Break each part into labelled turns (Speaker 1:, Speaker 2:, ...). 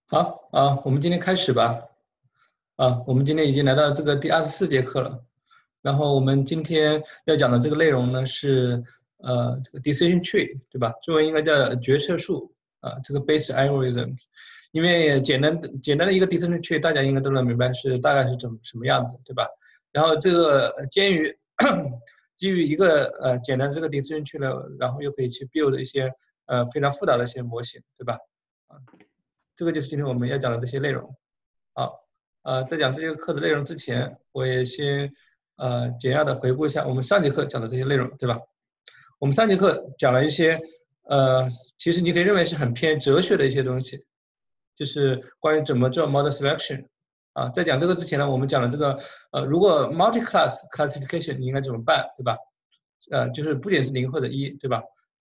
Speaker 1: 好啊，我们今天开始吧。我们今天已经来到这个第24节课了。然后我们今天要讲的这个内容呢是这个 decision tree，对吧？中文应该叫决策树这个 based algorithms。因为简单的一个 decision tree，大家应该都能明白是大概是什么样子，对吧？然后这个基于一个简单的这个 decision tree 呢，然后又可以去 build 一些非常复杂的一些模型，对吧？这个就是今天我们要讲的这些内容。好，在讲这节课的内容之前，我也先简要的回顾一下我们上节课讲的这些内容，对吧？我们上节课讲了一些其实你可以认为是很偏哲学的一些东西，就是关于怎么做 model selection。在讲这个之前呢，我们讲了这个如果 multi-class classification 你应该怎么办，对吧？就是不仅是0或者1，对吧？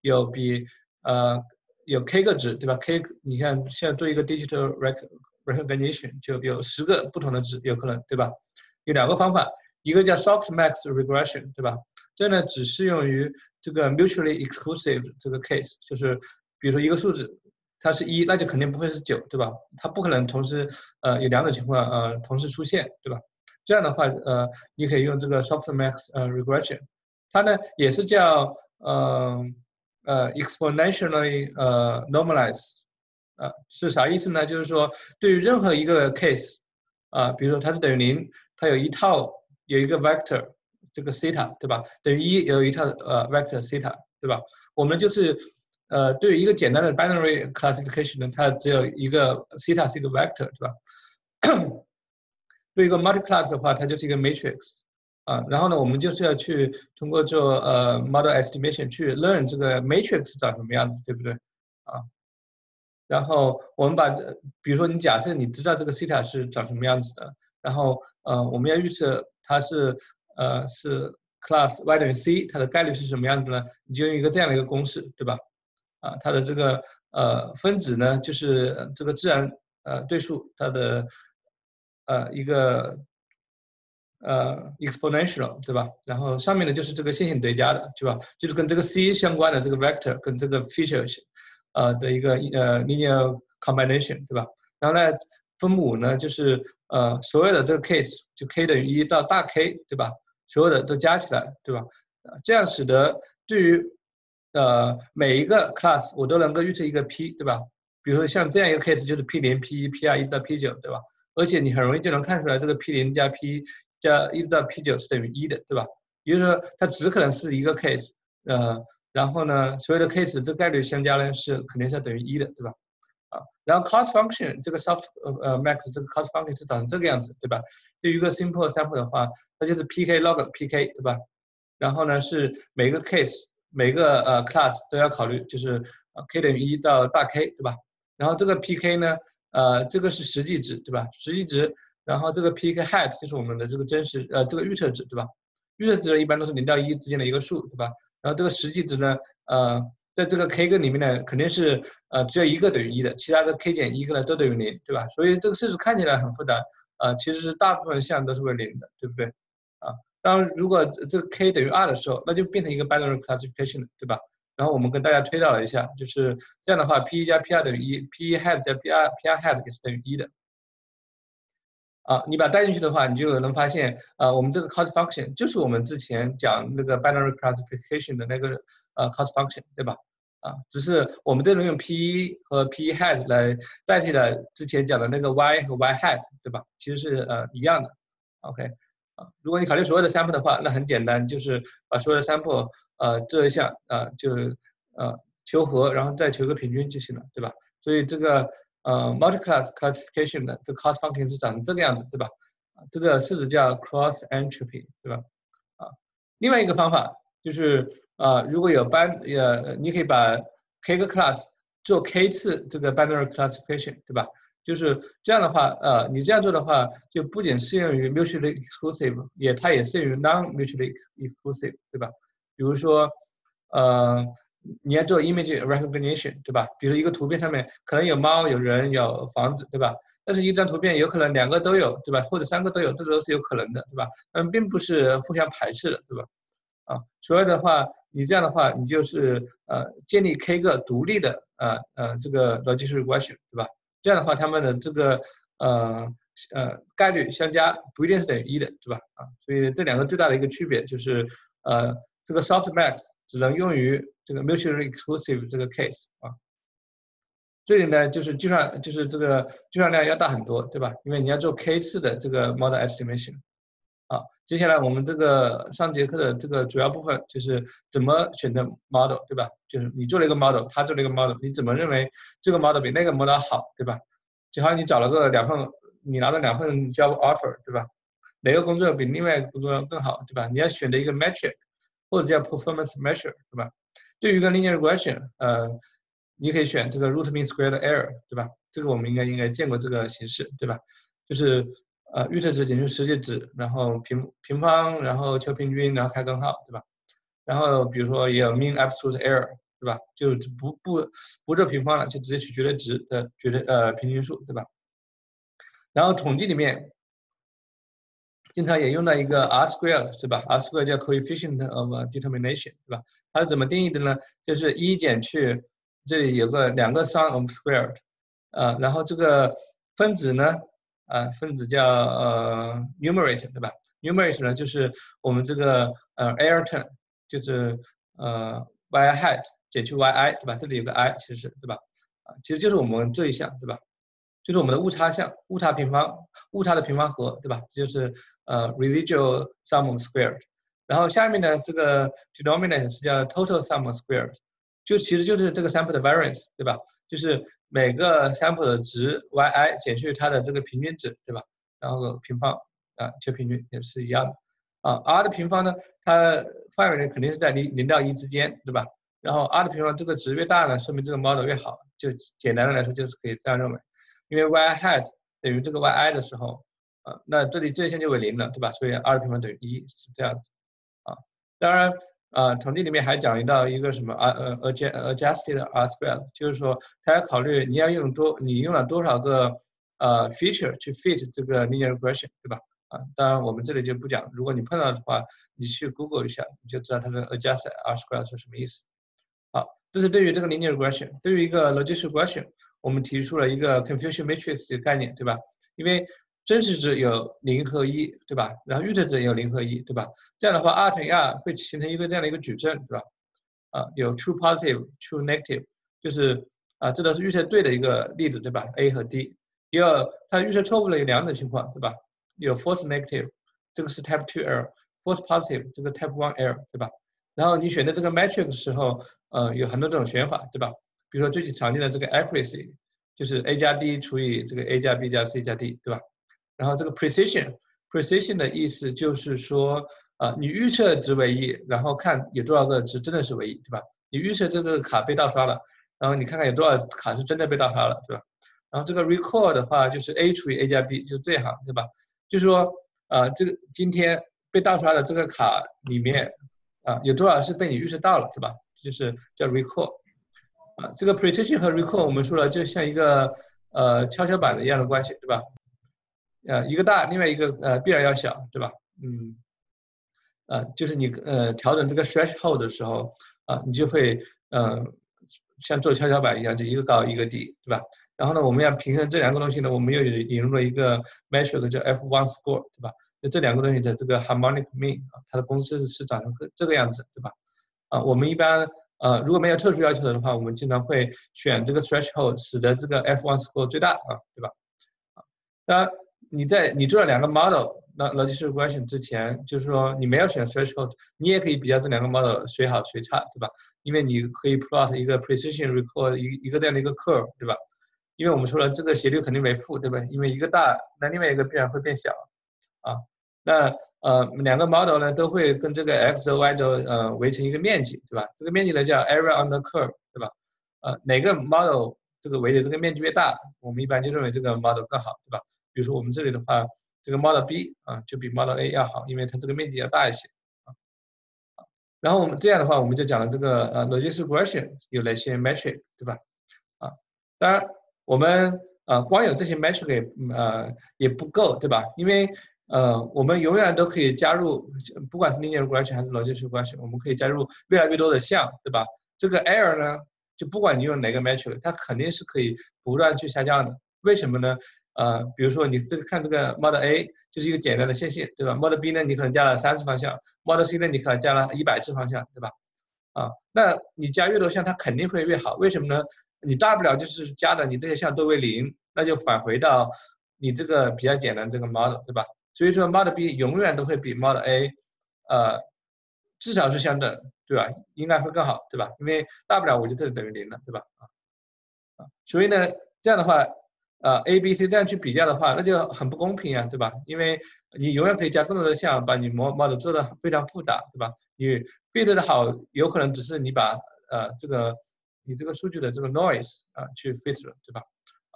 Speaker 1: 有 k 个值，对吧 ？k 你看现在做一个 digital recognition 就有10个不同的值，有可能，对吧？有2个方法，一个叫 softmax regression， 对吧？这呢只适用于这个 mutually exclusive 这个 case， 就是比如说一个数字它是1，那就肯定不会是9，对吧？它不可能同时有2种情况同时出现，对吧？这样的话你可以用这个 softmax regression， 它呢也是叫exponentially normalize， 是啥意思呢？就是说对于任何一个 case， 比如说它是等于0，它有一个 vector 这个 theta， 对吧？等于1有一套vector theta， 对吧？我们就是对于一个简单的 binary classification 呢，它只有一个 theta 是一个 vector， 对吧？对一个 multi-class 的话，它就是一个 matrix。然后呢，我们就是要去通过做model estimation 去 learn 这个 matrix 长什么样子，对不对？然后我们比如说你假设你知道这个 theta 是长什么样子的，然后我们要预测它是class y 等于 c， 它的概率是什么样子呢？你就用一个这样的一个公式，对吧？它的这个分子呢就是这个自然对数它的一个exponential， 对吧？然后上面呢就是这个线性叠加的，对吧？就是跟这个 c 相关的这个 vector 跟这个 feature 的一个linear combination， 对吧？然后呢分母呢就是所有的这个 case 就 k 等于1到大 K， 对吧？所有的都加起来，对吧？这样使得对于每一个 class 我都能够预测一个 p， 对吧？比如说像这样一个 case 就是 p0 p1 p2 1到 p9， 对吧？而且你很容易就能看出来这个 p0 加 p 加1到 p9是等于1的，对吧？也就是说它只可能是一个 case， 然后呢所有的 case 这概率相加呢是肯定是要等于1的，对吧？然后 cost function 这个 max 这个 cost function 是长成这个样子，对吧？对于一个 simple sample 的话，它就是 pk log pk， 对吧？然后呢是每个 case 每个class 都要考虑，就是k 等于1到大 K， 对吧？然后这个 pk 呢这个是实际值，对吧？实际值，然后这个 pk hat 就是我们的这个这个预测值，对吧？预测值一般都是0到1之间的一个数，对吧？然后这个实际值呢在这个 k 个里面呢，肯定是只有一个等于1的，其他的 k 减1个呢都等于0，对吧？所以这个式子看起来很复杂，其实是大部分项都是为0的，对不对？当然如果这个 k 等于2的时候，那就变成一个 binary classification， 对吧？然后我们跟大家推导了一下，就是这样的话 p1 加 p2 等于1 ，p1 hat 加 p2 hat 也是等于1的。你把它带进去的话，你就能发现，我们这个 cost function 就是我们之前讲那个 binary classification 的那个cost function， 对吧？只是我们这里用 p 和 p hat 来代替了之前讲的那个 y 和 y hat， 对吧？其实是一样的。OK，如果你考虑所有的 sample 的话，那很简单，就是把所有的 sample 这一项就求和，然后再求个平均就行了，对吧？所以这个multi-class classification 的这个 cost function 是长成这个样子，对吧？这个式子叫 cross entropy， 对吧？另外一个方法就是如果有你可以把 k 个 class 做 k 次这个 binary classification， 对吧？就是这样的话，你这样做的话，就不仅适用于 mutually exclusive， 它也适用于 non-mutually exclusive， 对吧？比如说，你要做 image recognition， 对吧？比如一个图片上面可能有猫、有人、有房子，对吧？但是一张图片有可能2个都有，对吧？或者3个都有，这都是有可能的，对吧？并不是互相排斥的，对吧？所以的话，你这样的话，你就是建立 k 个独立的这个 logistic regression， 对吧？ 这样的话，它们的这个概率相加不一定是等于1的，对吧？所以这两个最大的一个区别就是这个 softmax 只能用于这个 mutually exclusive 这个 case 这里呢就是这个计算量要大很多，对吧？因为你要做 k 次的这个 model estimation。接下来我们这个上节课的这个主要部分就是怎么选择 model， 对吧？就是你做了一个 model， 他做了一个 model， 你怎么认为这个 model 比那个 model 好，对吧？就好像你找了个你拿了2份 job offer， 对吧？哪个工作比另外一个工作更好，对吧？你要选择一个 metric， 或者叫 performance measure， 对吧？对于一个 linear regression，你可以选这个 root mean squared error， 对吧？这个我们应该见过这个形式，对吧？就是预测值减去实际值，然后平方，然后求平均，然后开根号，对吧？然后比如说也有 mean absolute error， 对吧？就不做平方了，就直接取绝对值的平均数，对吧？然后统计里面经常也用到一个 R-square， 对吧 ？R-square 叫 coefficient of determination， 对吧？它是怎么定义的呢？就是1减去这里有个2个 sum of squared， 然后这个分子呢，分子叫numerator， 对吧 ？numerator 呢就是我们这个error term， 就是yi hat 减去 yi， 对吧？这里有个 i， 其实是对吧？其实就是我们这一项，对吧？就是我们的误差项，误差的平方和，对吧？这就是residual sum of squared。然后下面呢，这个 denominator 是叫 total sum of squared， 其实就是这个 sample 的 variance， 对吧？就是每个 sample 的值 yi 减去它的这个平均值，对吧？然后平方求平均也是一样的。r 的平方呢，它范围呢肯定是在0到1之间，对吧？然后 r 的平方这个值越大呢，说明这个 model 越好，就简单的来说就是可以这样认为。因为 y hat 等于这个 yi 的时候，那这里这一线就为0了，对吧？所以 r 的平方等于1，是这样子。当然，统计里面还讲到一个什么adjusted R-square， 就是说它要考虑你用了多少个feature 去 fit 这个 linear regression， 对吧？当然我们这里就不讲，如果你碰到的话，你去 Google 一下，你就知道它的 adjusted R-square 是什么意思。这是对于这个 linear regression， 对于一个 logistic regression。我们提出了一个 confusion matrix 的概念，对吧？因为真实值有0和1，对吧？然后预测值也有0和1，对吧？这样的话 ，r 乘以 r 会形成一个这样的一个矩阵，对吧？有 true positive、true negative， 就是这都是预测对的一个例子，对吧 ？A 和 D， 也有它预测错误的有2种情况，对吧？有 false negative， 这个是 type 2 error；false positive， 这个 type 1 error， 对吧？然后你选择这个 matrix 的时候，有很多种选法，对吧？比如说最常见的这个 accuracy， 就是 a 加 d 除以这个 a 加 b 加 c 加 d， 对吧？然后这个 precision 的意思就是说，你预测值为1，然后看有多少个值真的是为1，对吧？你预测这个卡被盗刷了，然后你看看有多少卡是真的被盗刷了，对吧？然后这个 recall 的话就是 a 除以 a 加 b， 就这一行，对吧？就是说，这个今天被盗刷的这个卡里面，有多少是被你预测到了，对吧？就是叫 recall。这个 precision 和 recall 我们说了，就像一个跷跷板的一样的关系，对吧？一个大，另外一个必然要小，对吧？就是你调整这个 threshold 的时候，你就会像做跷跷板一样，就一个高一个低，对吧？然后呢，我们要平衡这2个东西呢，我们又引入了一个 metric 叫 F1 score， 对吧？就这2个东西的这个 harmonic mean， 它的公式是长成这个样子，对吧？我们一般如果没有特殊要求的话，我们经常会选这个 threshold， 使得这个 F1 score 最大，对吧？当然，你做了2个 model， 那 logistic regression 之前，就是说你没有选 threshold， 你也可以比较这2个 model 谁好谁差，对吧？因为你可以 plot 一个 precision recall 一个这样的一个 curve， 对吧？因为我们说了这个斜率肯定为负，对吧？因为一个大，那另外一个必然会变小，那2个 model 呢都会跟这个 x 轴 y 轴围成一个面积，对吧？这个面积呢叫 area under curve， 对吧？哪个 model 这个围的这个面积越大，我们一般就认为这个 model 更好，对吧？比如说我们这里的话，这个 model B 就比 model A 要好，因为它这个面积要大一些。然后我们这样的话，我们就讲了这个logistic regression 有哪些 metric， 对吧？当然我们光有这些 metric 也不够，对吧？因为我们永远都可以加入，不管是 linear regression 还是 logistic regression， 我们可以加入越来越多的项，对吧？这个 error 呢，就不管你用哪个 metric， 它肯定是可以不断去下降的， 为什么呢？比如说你这个看这个 Model A 就是一个简单的线性，对吧 ？Model B 呢，你可能加了30方向 ，Model C 呢，你可能加了100次方向，对吧？那你加越多项，它肯定会越好。为什么呢？你大不了就是加的你这些项都为0，那就返回到你这个比较简单这个 model， 对吧？所以说 Model B 永远都会比 Model A，至少是相等，对吧？应该会更好，对吧？因为大不了我就这里等于0了，对吧？所以呢，这样的话，A、B、C 这样去比较的话，那就很不公平啊，对吧？因为你永远可以加更多的项，把你model 做的非常复杂，对吧？你 fit 的好，有可能只是你把你这个数据的这个 noise 去 fit 了，对吧？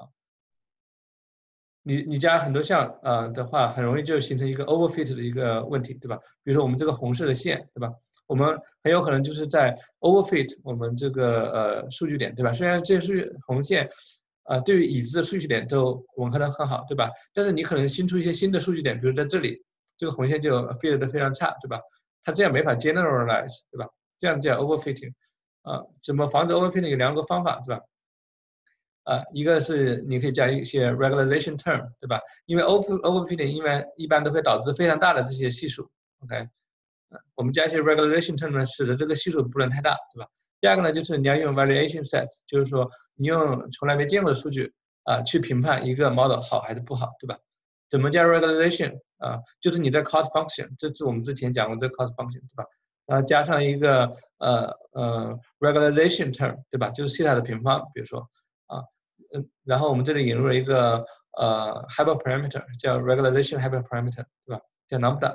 Speaker 1: 你加很多项的话，很容易就形成一个 overfit 的一个问题，对吧？比如说我们这个红色的线，对吧？我们很有可能就是在 overfit 我们这个数据点，对吧？虽然这些红线对于已知的数据点都吻合的很好，对吧？但是你可能新出一些新的数据点，比如在这里，这个红线就 fit 的非常差，对吧？它这样没法 generalize， 对吧？这样叫 overfitting。怎么防止 overfitting 有2个方法，对吧？一个是你可以加一些 regularization term， 对吧？因为 overfitting 一般都会导致非常大的这些系数 ，OK？我们加一些 regularization term 呢，使得这个系数不能太大，对吧？第二个呢，就是你要用 variation set， 就是说你用从来没见过的数据去评判一个 model 好还是不好，对吧？怎么加 regularization 就是你在 cost function， 这是我们之前讲过这个 cost function， 对吧？加上一个regularization term， 对吧？就是西塔的平方，比如说然后我们这里引入了一个hyperparameter， 叫 regularization hyperparameter， 对吧？叫 lambda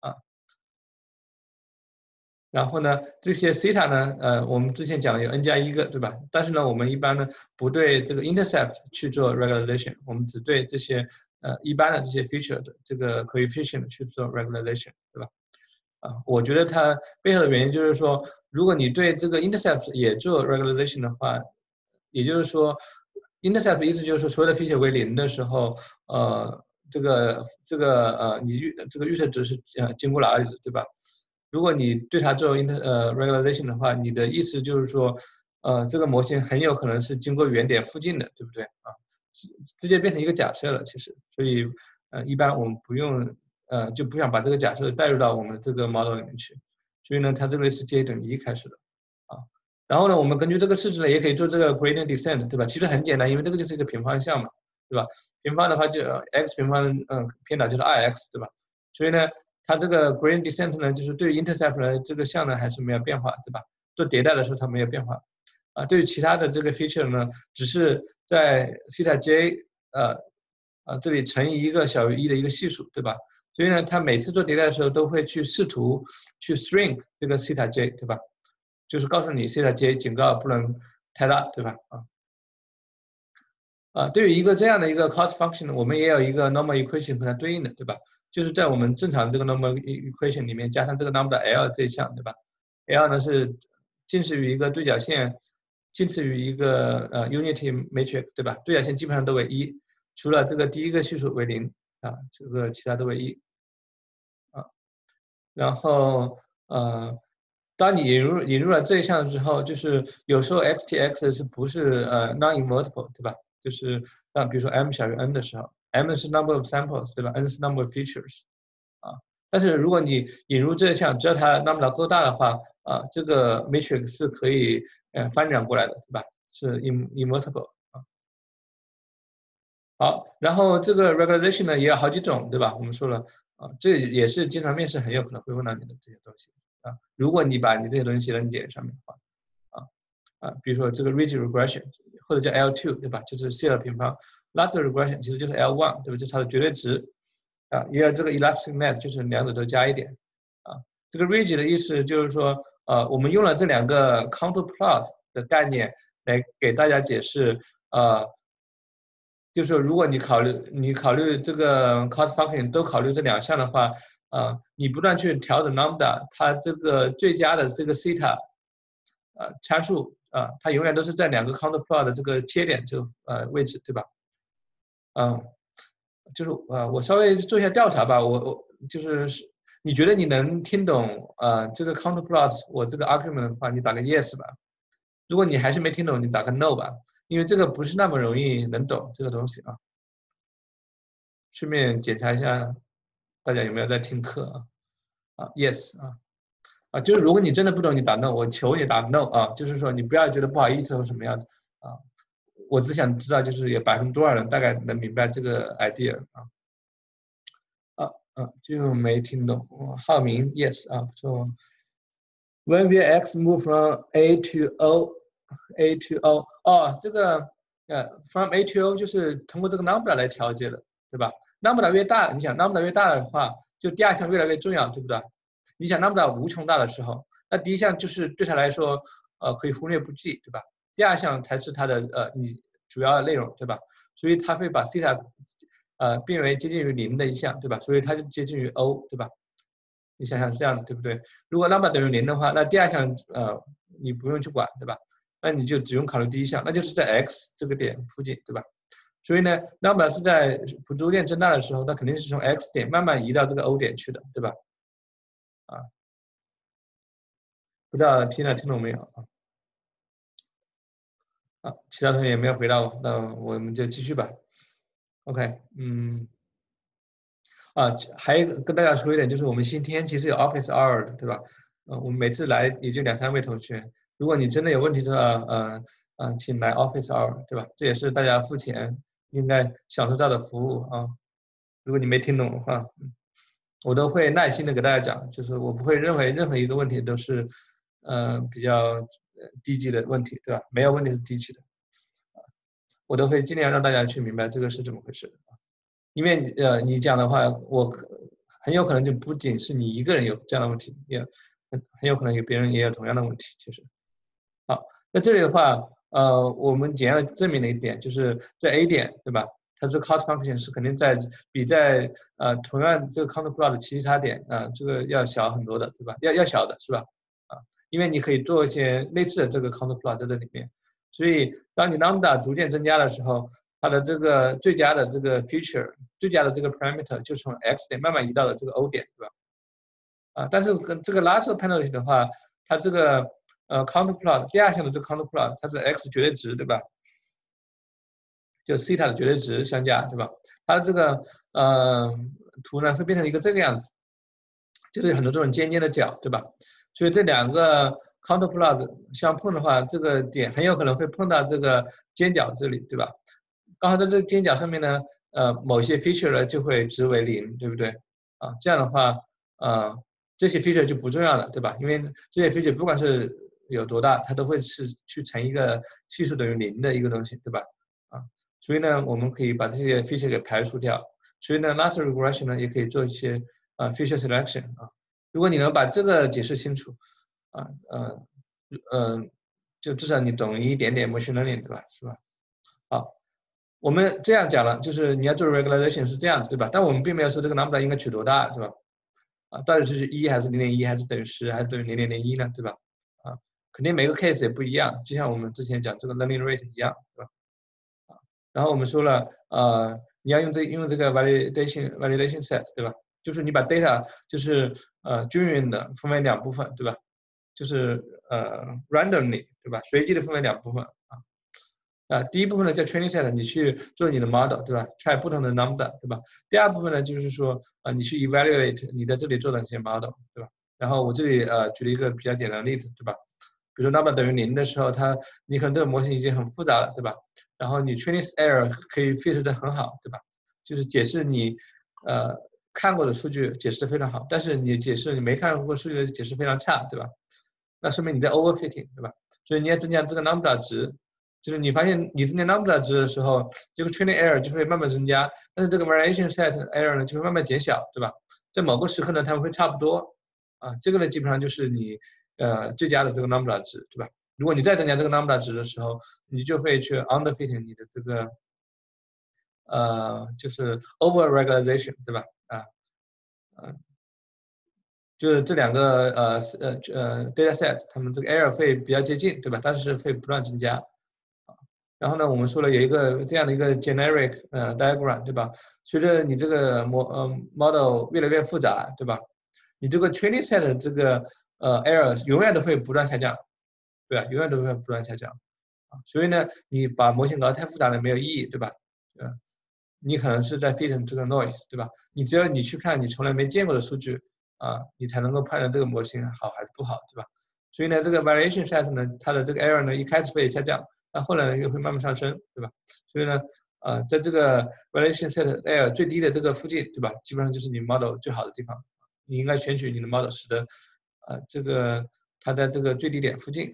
Speaker 1: 然后呢，这些西塔呢，我们之前讲了有 n+1个，对吧？但是呢，我们一般呢不对这个 intercept 去做 regularization， 我们只对这些一般的这些 feature 的这个 coefficient 去做 regularization， 对吧？我觉得它背后的原因就是说，如果你对这个 intercept 也做 regularization 的话，也就是说 intercept 意思就是说所有的 feature 为0的时候，你这个预测值是经过哪里的，对吧？如果你对它做regularization 的话，你的意思就是说，这个模型很有可能是经过原点附近的，对不对直接变成一个假设了，其实，所以一般我们不用就不想把这个假设带入到我们的这个 model 里面去，所以呢，它这个是 j 等于1开始的然后呢，我们根据这个式子呢，也可以做这个 gradient descent， 对吧？其实很简单，因为这个就是一个平方项嘛，对吧？平方的话就x 平方偏导就是 2x， 对吧？所以呢，它这个 gradient descent 呢，就是对于 intercept 呢这个项呢还是没有变化，对吧？做迭代的时候它没有变化对于其他的这个 feature 呢，只是在 θ j 这里乘以一个小于1的一个系数，对吧？所以呢，它每次做迭代的时候都会去试图去 shrink 这个 θ j， 对吧？就是告诉你θ j 警告不能太大，对吧？对于一个这样的一个 cost function 呢，我们也有一个 normal equation 和它对应的，对吧？就是在我们正常的这个 normal equation 里面加上这个 lambda L 这一项，对吧 ？L 呢是近似于一个对角线，近似于一个unity matrix， 对吧？对角线基本上都为1，除了这个第一个系数为0这个其他都为1然后当你引入了这一项之后，就是有时候 XTX 是不是non-invertible， 对吧？就是比如说 m 小于 n 的时候 ，m 是 number of samples， 对吧 ？n 是 number of features，但是如果你引入这一项，只要它 lambda 够大的话，这个 matrix 是可以翻转过来的，对吧？是 invertible。好，然后这个 regularization 呢也有好几种，对吧？我们说了这也是经常面试很有可能会问到你的这些东西如果你把你这些东西写到你简历上面的话比如说这个 ridge regression 或者叫 L2， 对吧？就是谢尔平方 ，loss regression 其实就是 L1， 对吧？就是它的绝对值也有这个 elastic net， 就是两者都加一点这个 ridge 的意思就是说我们用了这2个 contour plot 的概念来给大家解释就是如果你考虑这个 cost function 都考虑这2项的话，你不断去调整 lambda， 它这个最佳的这个 θ 参数它永远都是在2个 contour plot 的这个切点这个位置，对吧？就是我稍微做一下调查吧，我就是你觉得你能听懂这个 contour plot 我这个 argument 的话，你打个 yes 吧。如果你还是没听懂，你打个 no 吧。 因为这个不是那么容易能懂这个东西啊。顺便检查一下大家有没有在听课啊？Yes 就是如果你真的不懂，你打 no， 我求你打 no 啊，就是说你不要觉得不好意思或什么样的啊。我只想知道，就是有多少人大概能明白这个 idea 就没听懂。浩明 yes 不错。When will x move from A to O，A to O， 这个from A to O 就是通过这个 lambda 来调节的，对吧？lambda 越大，你想 lambda 越大的话，就第二项越来越重要，对不对？你想 lambda 无穷大的时候，那第一项就是对它来说可以忽略不计，对吧？第二项才是它的你主要的内容，对吧？所以它会把西塔变为接近于0的一项，对吧？所以它就接近于 O， 对吧？你想想是这样的，对不对？如果 lambda 等于0的话，那第二项你不用去管，对吧？那你就只用考虑第一项，那就是在 x 这个点附近，对吧？所以呢 lambda 是在不逐渐增大的时候，那肯定是从 x 点慢慢移到这个 O 点去的，对吧？不知道听懂没有其他同学也没有回答我，那我们就继续吧。OK，还有跟大家说一点，就是我们今天其实有 office hour 的，对吧？我们每次来也就2、3位同学，如果你真的有问题的话，请来 office hour， 对吧？这也是大家付钱应该享受到的服务啊。如果你没听懂的话，我都会耐心的给大家讲，就是我不会认为任何一个问题都是比较低级的问题，对吧？没有问题是低级的，我都会尽量让大家去明白这个是怎么回事。因为你讲的话，我很有可能就不仅是你一个人有这样的问题，也很有可能有别人也有同样的问题。其实，好，那这里的话，我们简要的证明了一点，就是在 A 点，对吧？它这个 cost function 是肯定比在同样这个 counterplot 的其他点这个要小很多的，对吧？要小的是吧？因为你可以做一些类似的这个 counterplot 在这里面，所以当你 lambda 逐渐增加的时候，它的这个最佳的这个 feature， 最佳的这个 parameter 就从 x 点慢慢移到了这个 O 点，对吧？但是跟这个 lasso penalty 的话，它这个counterplot 第二项的这个 counterplot 它是 x 绝对值，对吧？就西塔的绝对值相加，对吧？它的这个图呢会变成一个这个样子，就是有很多这种尖尖的角，对吧？所以这两个 counterplot 相碰的话，这个点很有可能会碰到这个尖角这里，对吧？刚好在这个尖角上面呢，某些 feature 呢就会值为0，对不对？这样的话，这些 feature 就不重要了，对吧？因为这些 feature 不管是有多大，它都会是去乘一个系数等于0的一个东西，对吧？所以呢，我们可以把这些 feature 给排除掉。所以呢 ，lasso regression 呢也可以做一些feature selection 如果你能把这个解释清楚，就至少你懂一点点 machine learning， 对吧？是吧？好，我们这样讲了，就是你要做 regularization 是这样子，对吧？但我们并没有说这个 lambda 应该取多大，对吧？到底是1还是0.1还是等于10还是等于0.01呢，对吧？肯定每个 case 也不一样，就像我们之前讲这个 learning rate 一样，对吧？然后我们说了，你要用这个 validation set， 对吧？就是你把 data 就是均匀的分为2部分，对吧？就是randomly， 对吧？随机的分为2部分第一部分呢叫 training set， 你去做你的 model， 对吧 ？try 不同的 lambda， 对吧？第二部分呢就是说你去 evaluate 你在这里做的这些 model， 对吧？然后我这里举了一个比较简单的例子，对吧？比如说 lambda 等于0的时候，你可能这个模型已经很复杂了，对吧？然后你 training error 可以 fit 得很好，对吧？就是解释你看过的数据解释得非常好，但是你解释你没看过数据的解释非常差，对吧？那说明你在 overfitting， 对吧？所以你要增加这个 lambda 值，就是你发现你增加 lambda 值的时候，这个 training error 就会慢慢增加，但是这个 variation set error 呢就会慢慢减小，对吧？在某个时刻呢，它们会差不多这个呢基本上就是你最佳的这个 lambda 值，对吧？如果你再增加这个 lambda 值的时候，你就会去 underfitting 你的这个就是 over regularization， 对吧？就是这2个data set， 它们这个 error 会比较接近，对吧？但是会不断增加。然后呢，我们说了有一个这样的一个 generic diagram， 对吧？随着你这个model 越来越复杂，对吧？你这个 training set 的这个error 永远都会不断下降，对吧？永远都会不断下降所以呢，你把模型搞得太复杂了没有意义，对吧？你可能是在 fit 这个 noise， 对吧？你只有你去看你从来没见过的数据你才能够判断这个模型好还是不好，对吧？所以呢，这个 variation set 呢，它的这个 error 呢，一开始会下降，但后来呢又会慢慢上升，对吧？所以呢，在这个 variation set error 最低的这个附近，对吧？基本上就是你 model 最好的地方，你应该选取你的 model 使得这个它在这个最低点附近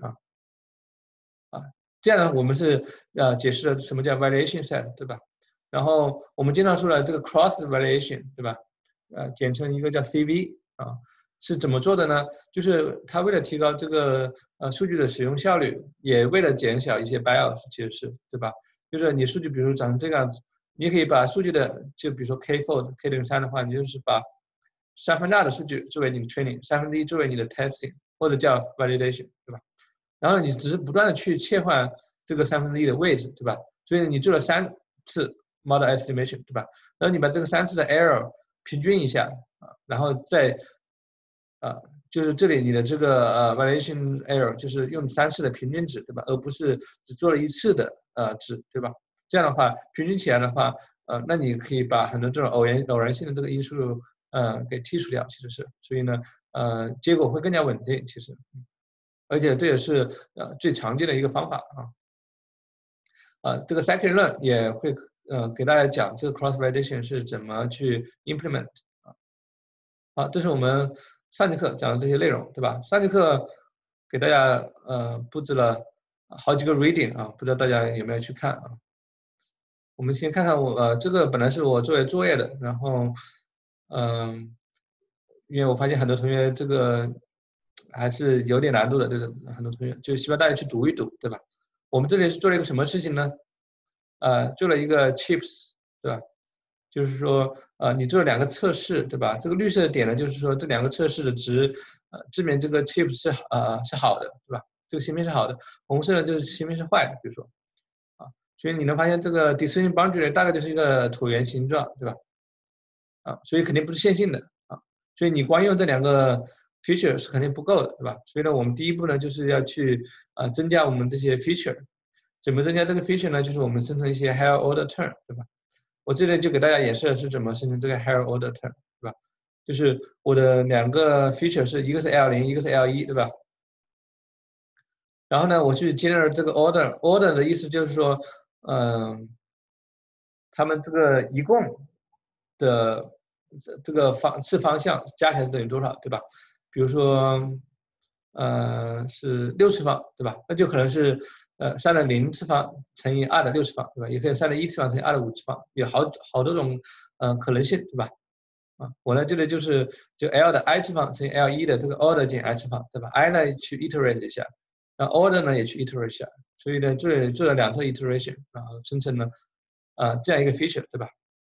Speaker 1: 这样呢，我们是解释了什么叫 variation set， 对吧？然后我们经常说了这个 cross variation， 对吧？简称一个叫 CV 是怎么做的呢？就是它为了提高这个数据的使用效率，也为了减小一些 bias， 其实是对吧？就是你数据比如长成这个样子，你可以把数据的就比如说 k-fold k 等于3的话，你就是把2/3的数据作为你的 training， 1/3作为你的 testing， 或者叫 validation， 对吧？然后你只是不断的去切换这个1/3的位置，对吧？所以你做了3次 model estimation， 对吧？然后你把这个3次的 error 平均一下然后再就是这里你的这个validation error 就是用3次的平均值，对吧？而不是只做了1次的值，对吧？这样的话平均起来的话那你可以把很多这种偶然性的这个因素给剔除掉，其实是，所以呢结果会更加稳定，其实。而且这也是最常见的一个方法这个 scikit-learn 也会给大家讲这个 cross validation 是怎么去 implement 好，这是我们上节课讲的这些内容，对吧？上节课给大家布置了好几个 reading 不知道大家有没有去看我们先看看我这个本来是我作为作业的，然后因为我发现很多同学这个还是有点难度的，对很多同学就希望大家去读一读，对吧？我们这里是做了一个什么事情呢？做了一个 chips， 对吧？就是说你做了2个测试，对吧？这个绿色的点呢，就是说这2个测试的值证明这个 chips 是好的，对吧？这个芯片是好的。红色的就是芯片是坏的，比如说所以你能发现这个 decision boundary 大概就是一个椭圆形状，对吧？所以肯定不是线性的所以你光用这2个 feature 是肯定不够的，对吧？所以呢，我们第一步呢就是要去增加我们这些 feature。怎么增加这个 feature 呢？就是我们生成一些 higher order term， 对吧？我这里就给大家演示是怎么生成这个 higher order term， 对吧？就是我的2个 feature 是一个是 L0， 一个是 L1， 对吧？然后呢，我去 generate 这个 order 的意思就是说，他们这个一共的这个次方向加起来等于多少，对吧？比如说，是6次方，对吧？那就可能是3的0次方乘以2的6次方，对吧？也可以3的1次方乘以2的5次方，有好多种可能性，对吧？我呢这里就 L 的 i 次方乘以 L1的这个 order 减 i 次方，对吧 ？I 呢去 iterate 一下，然后 order 呢也去 iterate 一下，所以呢这里做了2次 iteration， 然后生成了这样一个 feature， 对吧？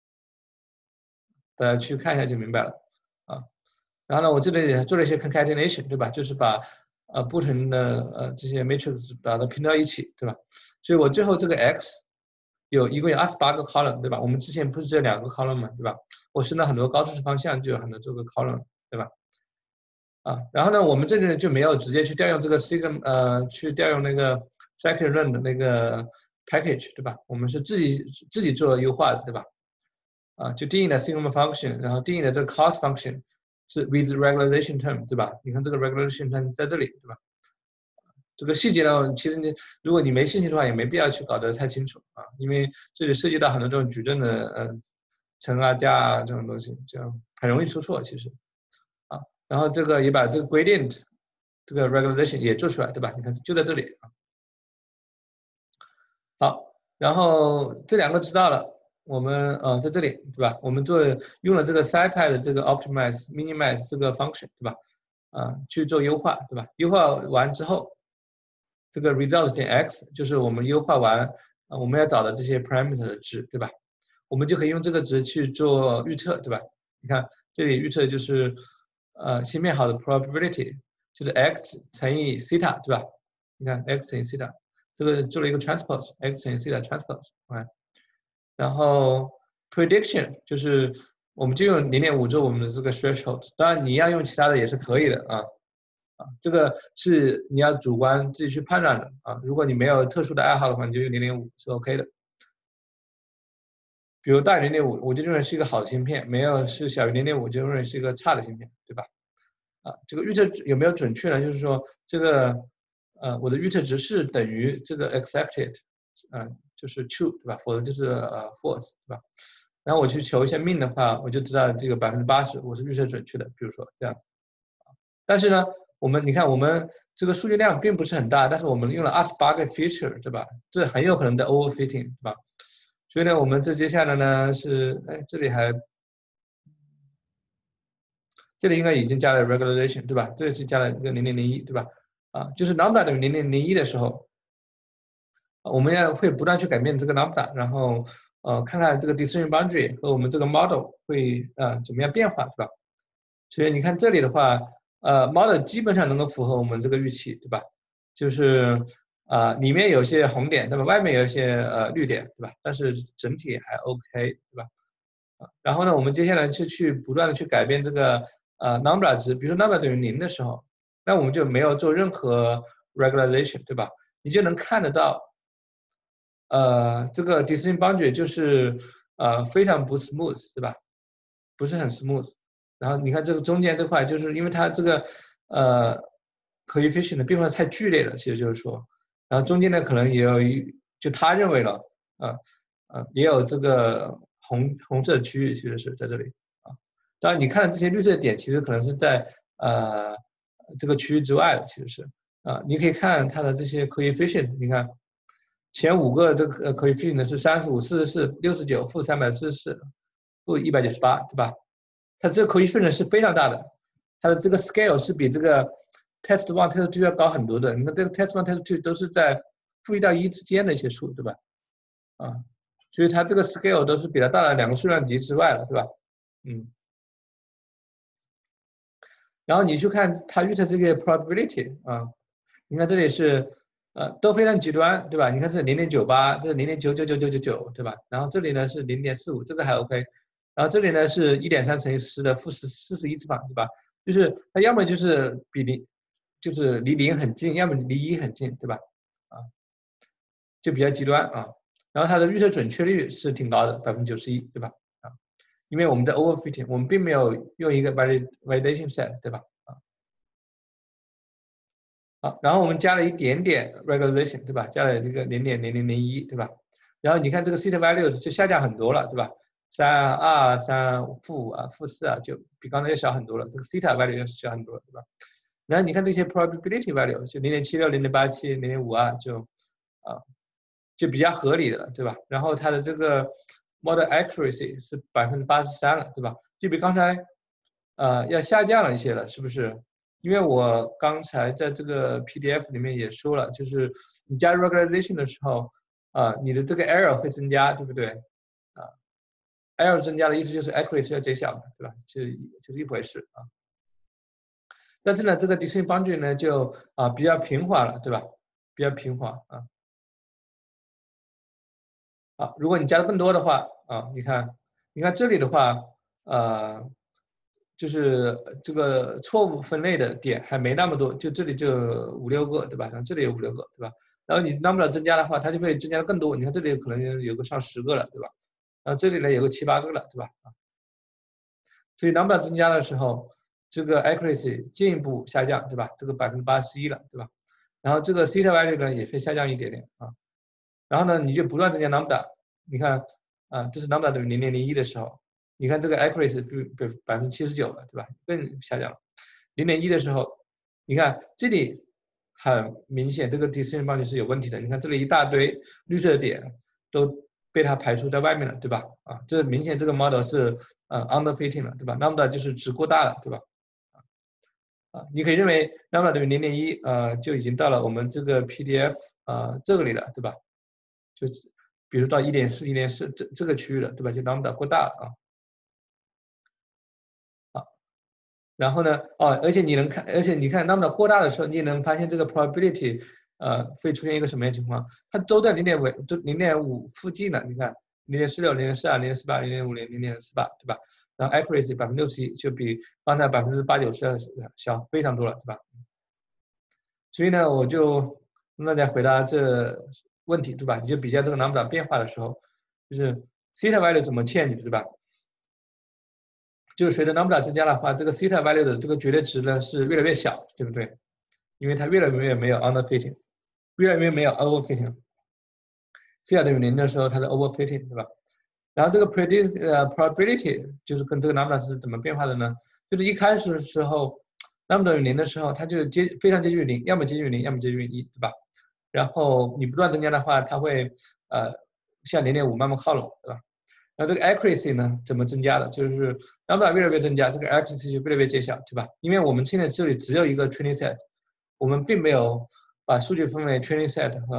Speaker 1: 大家去看一下就明白了然后呢，我这里也做了一些 concatenation， 对吧？就是把不同的这些 matrix 把它拼到一起，对吧？所以我最后这个 x 一共有28个 column， 对吧？我们之前不是只有2个 column 嘛，对吧？我升了很多高知识方向，就有很多这个 column， 对吧？然后呢，我们这里就没有直接去调用这个 sigma 去调用那个 scikit-learn 的那个 package， 对吧？我们是自己做优化的，对吧？就定义了 sigma function， 然后定义了这个 cost function 是 with regularization term， 对吧？你看这个 regularization term 在这里，对吧？这个细节呢，其实如果你没兴趣的话，也没必要去搞得太清楚因为这里涉及到很多这种矩阵的乘加这种东西，就很容易出错，其实然后这个也把这个 gradient 这个 regularization 也做出来，对吧？你看就在这里好，然后这2个知道了。我们在这里对吧？我们用了这个 scipy 的这个 optimize minimize 这个 function 对吧？去做优化对吧？优化完之后，这个 result 点 x 就是我们优化完我们要找的这些 parameter 的值对吧？我们就可以用这个值去做预测对吧？你看这里预测就是芯片好的 probability 就是 x 乘以 theta 对吧？你看 x 乘以 theta 这个做了一个 transpose x 乘以 theta transpose 然后 prediction 就是我们就用0.5做我们的这个 threshold， 当然你要用其他的也是可以的这个是你要主观自己去判断的啊。如果你没有特殊的爱好的话，你就用0.5是 OK 的。比如大于0.5，我就认为是一个好的芯片；没有是小于0.5，就认为是一个差的芯片，对吧？这个预测值有没有准确呢？就是说这个我的预测值是等于这个 accepted，就是 true， 对吧？否则就是false， 对吧？然后我去求一些命的话，我就知道这个80%我是预测准确的，比如说这样。但是呢，你看我们这个数据量并不是很大，但是我们用了28个 feature， 对吧？这很有可能的 overfitting， 对吧？所以呢，我们接下来呢是，这里应该已经加了 regularization， 对吧？这里是加了一个0.01，对吧？就是 lambda 等于0.01的时候，我们会不断去改变这个 lambda， 然后看看这个 decision boundary 和我们这个 model 会怎么样变化，对吧？所以你看这里的话，model 基本上能够符合我们这个预期，对吧？就是里面有些红点，对吧？外面有一些绿点，对吧？但是整体还 OK， 对吧？然后呢，我们接下来是去不断的去改变这个lambda 值，比如说 lambda 等于0的时候，那我们就没有做任何 regularization， 对吧？你就能看得到，这个 decision boundary 就是非常不 smooth， 对吧？不是很 smooth。然后你看这个中间这块，就是因为它这个coefficient 的变化太剧烈了，其实就是说，然后中间呢可能也有就他认为了，也有这个红色的区域，其实是在这里啊。当然你看这些绿色的点，其实可能是在这个区域之外的，其实是你可以看它的这些 coefficient， 你看前5个这个coefficient 是35、44、69、负344、负198，对吧？它这个 coefficient 是非常大的，它的这个 scale 是比这个 test 1、test 2要高很多的。你看这个 test 1、test 2都是在负1到1之间的一些数，对吧？所以它这个 scale 都是比它大了2个数量级之外了，对吧？然后你去看它预测这个 probability 你看这里是都非常极端，对吧？你看这是0.98，这是0.999999，对吧？然后这里呢是0.45，这个还 OK。然后这里呢是1.3乘以10的负41次方，对吧？就是它要么就是就是离0很近，要么离1很近，对吧？就比较极端啊。然后它的预测准确率是挺高的，91%，对吧？因为我们在 overfitting， 我们并没有用一个 validation set， 对吧？好，然后我们加了一点点 regularization， 对吧？加了这个0.0001，对吧？然后你看这个 theta values 就下降很多了，对吧？3、2、3、负4就比刚才要小很多了，这个 theta value 要小很多了，对吧？然后你看这些 probability value 就0.76、0.87、0.52就比较合理的，对吧？然后它的这个 model accuracy 是83%了，对吧？就比刚才要下降了一些了，是不是？因为我刚才在这个 PDF 里面也说了，就是你加 regularization 的时候你的这个 error 会增加，对不对？error 增加的意思就是 accuracy 要减小嘛，对吧？就是一回事啊。但是呢，这个 decision boundary 呢就比较平滑了，对吧？比较平滑如果你加的更多的话你看这里的话就是这个错误分类的点还没那么多，就这里就5、6个，对吧？然后这里有5、6个，对吧？然后你 number 增加的话，它就会增加的更多。你看这里可能有个上10个了，对吧？然后这里呢有个7、8个了，对吧？所以 number 增加的时候，这个 accuracy 进一步下降，对吧？这个81%了，对吧？然后这个 theta value 呢也会下降一点点然后呢你就不断增加 lambda， 你看这是 lambda 等于0.01的时候，你看这个 accuracy 比79%了，对吧？更下降了。0.1的时候，你看这里很明显这个 decision boundary 是有问题的。你看这里一大堆绿色点都被它排除在外面了，对吧？这明显这个 model 是underfitting 了，对吧 ？lambda 就是值过大了，对吧？你可以认为 lambda 等于0.1就已经到了我们这个 PDF 这个里了，对吧？就比如到1.4、1.4这个区域了，对吧？就 lambda 过大了然后呢，而且你看 lambda 过大的时候，你也能发现这个 probability 会出现一个什么样的情况？它都在0.5附近呢。你看0.46、0.42、0.48、0.50、0.48，对吧？然后 accuracy61%，就比刚才80%、90%小非常多了，对吧？ 所以呢，我就跟大家回答这问题，对吧？你就比较这个 lambda 变化的时候，就是 theta value 怎么 change，对吧？就是随着 lambda 增加的话，这个 theta value 的这个绝对值呢是越来越小，对不对？因为它越来越没有 underfitting， 越来越没有 overfitting。theta 等于0的时候，它是 overfitting， 对吧？然后这个 probability 就是跟这个 lambda 是怎么变化的呢？就是一开始的时候 lambda 等于0的时候，它就非常接近于0，要么接近于0，要么接近于1，对吧？然后你不断增加的话，它会向0.5慢慢靠拢，对吧？那这个 accuracy 呢，怎么增加的？就是 lambda 越来越增加，这个 accuracy 就越来越见效，对吧？因为我们现在这里只有一个 training set， 我们并没有把数据分为 training set 和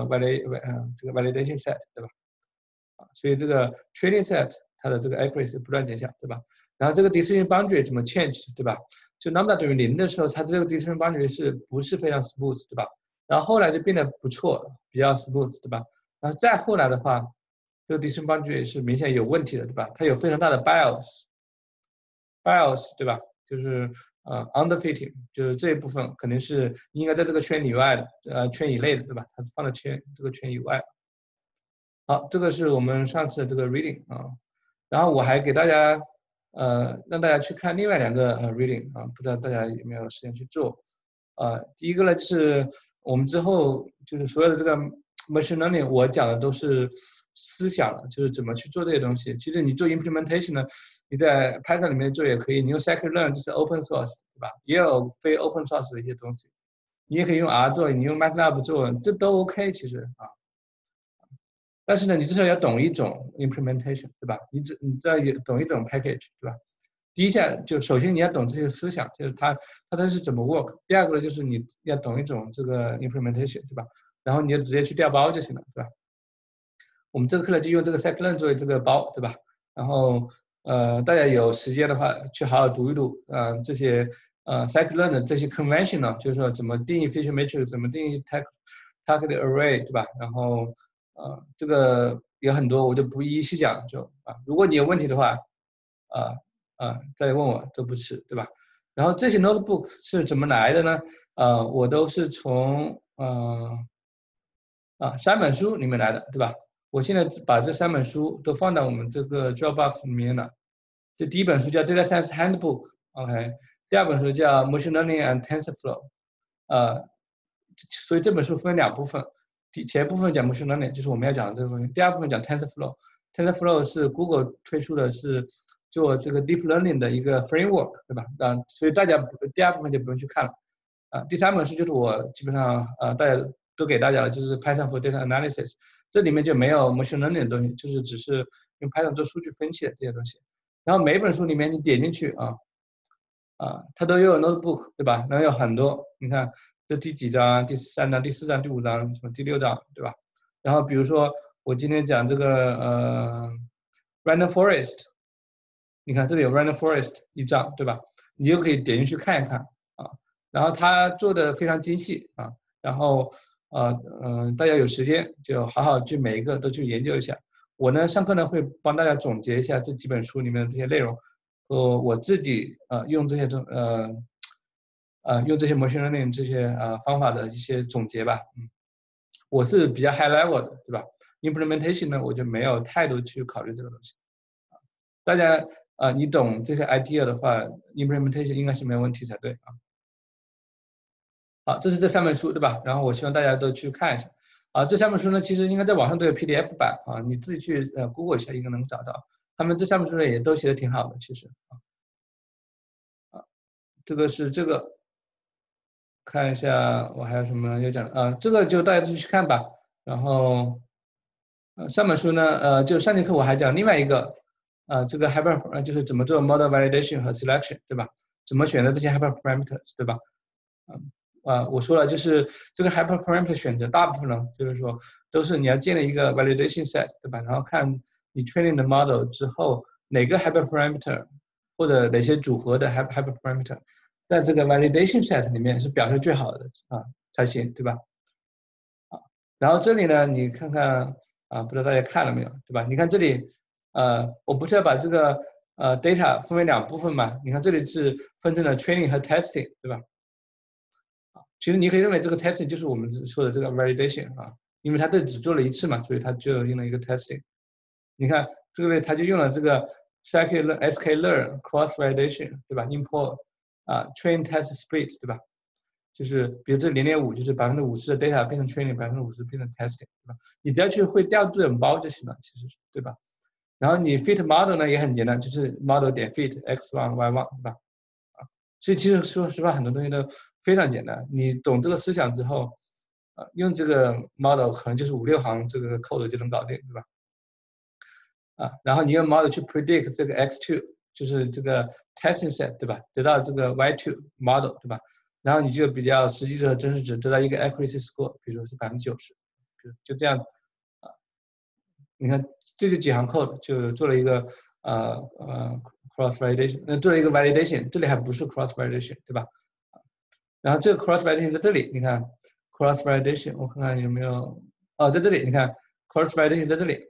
Speaker 1: validation set， 对吧？所以这个 training set 它的这个 accuracy 不断减小，对吧？然后这个 decision boundary 怎么 change， 对吧？就 lambda 等于0的时候，它这个 decision boundary 不是非常 smooth， 对吧？然后后来就变得不错，比较 smooth， 对吧？然后再后来的话，这个 decision boundary 是明显有问题的，对吧？它有非常大的 bias， 对吧？就是underfitting， 就是这一部分肯定是应该在这个圈以外的，圈以内的，对吧？它放在这个圈以外。好，这个是我们上次的这个 reading 啊，然后我还给大家让大家去看另外2个reading 啊，不知道大家有没有时间去做？第一个呢就是我们之后就是所有的这个 machine learning， 我讲的都是思想了，就是怎么去做这些东西。其实你做 implementation 呢，你在 Python 里面做也可以，你用 scikit-learn 就是 open source， 对吧？也有非 open source 的一些东西，你也可以用 R 做，你用 MATLAB 做，这都 OK 其实啊。但是呢，你至少要懂一种 implementation， 对吧？你知道懂一种 package， 对吧？第一下就首先你要懂这些思想，就是它都是怎么 work。第二个呢，就是你要懂一种这个 implementation， 对吧？然后你就直接去调包就行了，对吧？我们这个课呢就用这个 scikit-learn 作为这个包，对吧？然后大家有时间的话去好好读一读这些scikit-learn 的这些 convention 呢，就是说怎么定义 feature matrix， 怎么定义 target array， 对吧？然后这个有很多，我就不一一细讲，如果你有问题的话，再问我都不迟，对吧？然后这些 notebook 是怎么来的呢？我都是从3本书里面来的，对吧？我现在把这3本书都放到我们这个 Dropbox 里面了。这第一本书叫 Data Science Handbook，OK， 第二本书叫 Machine Learning and TensorFlow，所以这本书分2部分，前部分讲 Machine Learning， 就是我们要讲的这个部分，第二部分讲 TensorFlow。TensorFlow 是 Google 推出的，是做这个 Deep Learning 的一个 framework， 对吧？所以大家第2部分就不用去看了。第3本书就是我基本上大家都给大家了，就是 Python for Data Analysis， 这里面就没有 Machine Learning 的东西，就是只是用 Python 做数据分析的这些东西。然后每本书里面你点进去它都有 notebook， 对吧？然后有很多，你看这第几章、第3章、第4章、第5章、什么第6章，对吧？然后比如说我今天讲这个random forest， 你看这里有 random forest 一章，对吧？你就可以点进去看一看然后他做的非常精细然后大家有时间就好好去每一个都去研究一下。我呢上课呢会帮大家总结一下这几本书里面的这些内容和我自己用这些用这些 machine learning 这些方法的一些总结吧。我是比较 high level 的，对吧 ？implementation 呢我就没有太多去考虑这个东西。大家你懂这些 idea 的话 ，implementation 应该是没有问题才对好，这是这3本书，对吧？然后我希望大家都去看一下。这3本书呢，其实应该在网上都有 PDF 版你自己去Google 一下，应该能找到。他们这3本书呢也都写的挺好的，其实这个是这个，看一下我还有什么要讲这个就大家自己去看吧。然后3本书呢，就上节课我还讲另外一个这个 hyper 就是怎么做 model validation 和 selection， 对吧？怎么选择这些 hyperparameters， 对吧？我说了，就是这个 hyperparameter 选择大部分呢，就是说都是你要建立一个 validation set， 对吧？然后看你 training 的 model 之后，哪个 hyperparameter 或者哪些组合的 hyperparameter， 在这个 validation set 里面是表现最好的才行，对吧？然后这里呢，你看看不知道大家看了没有，对吧？你看这里我不是要把这个data 分为2部分嘛？你看这里是分成了 training 和 testing， 对吧？ 其实你可以认为这个 testing 就是我们说的这个 validation 啊，因为它这只做了一次嘛，所以它就用了一个 testing。你看这个位它就用了这个 sklearn cross validation 对吧 ？import train test split 对吧？就是比如这0.5就是50%的 data 变成 training，50%变成 testing 对吧？你只要去会调这种包就行了，其实对吧？然后你 fit model 呢也很简单，就是 model 点 fit x1 y1 对吧？所以其实说实话，很多东西都非常简单。你懂这个思想之后，用这个 model 可能就是5、6行这个 code 就能搞定，对吧？然后你用 model 去 predict 这个 x2，就是这个 testing set， 对吧？得到这个 y2 model， 对吧？然后你就比较实际值和真实值，得到一个 accuracy score， 比如说是90%，就这样你看这就几行 code 就做了一个cross validation， 做了一个 validation， 这里还不是 cross validation， 对吧？然后这个 cross validation 在这里，你看 cross validation， 我看看有没有在这里，你看 cross validation 在这里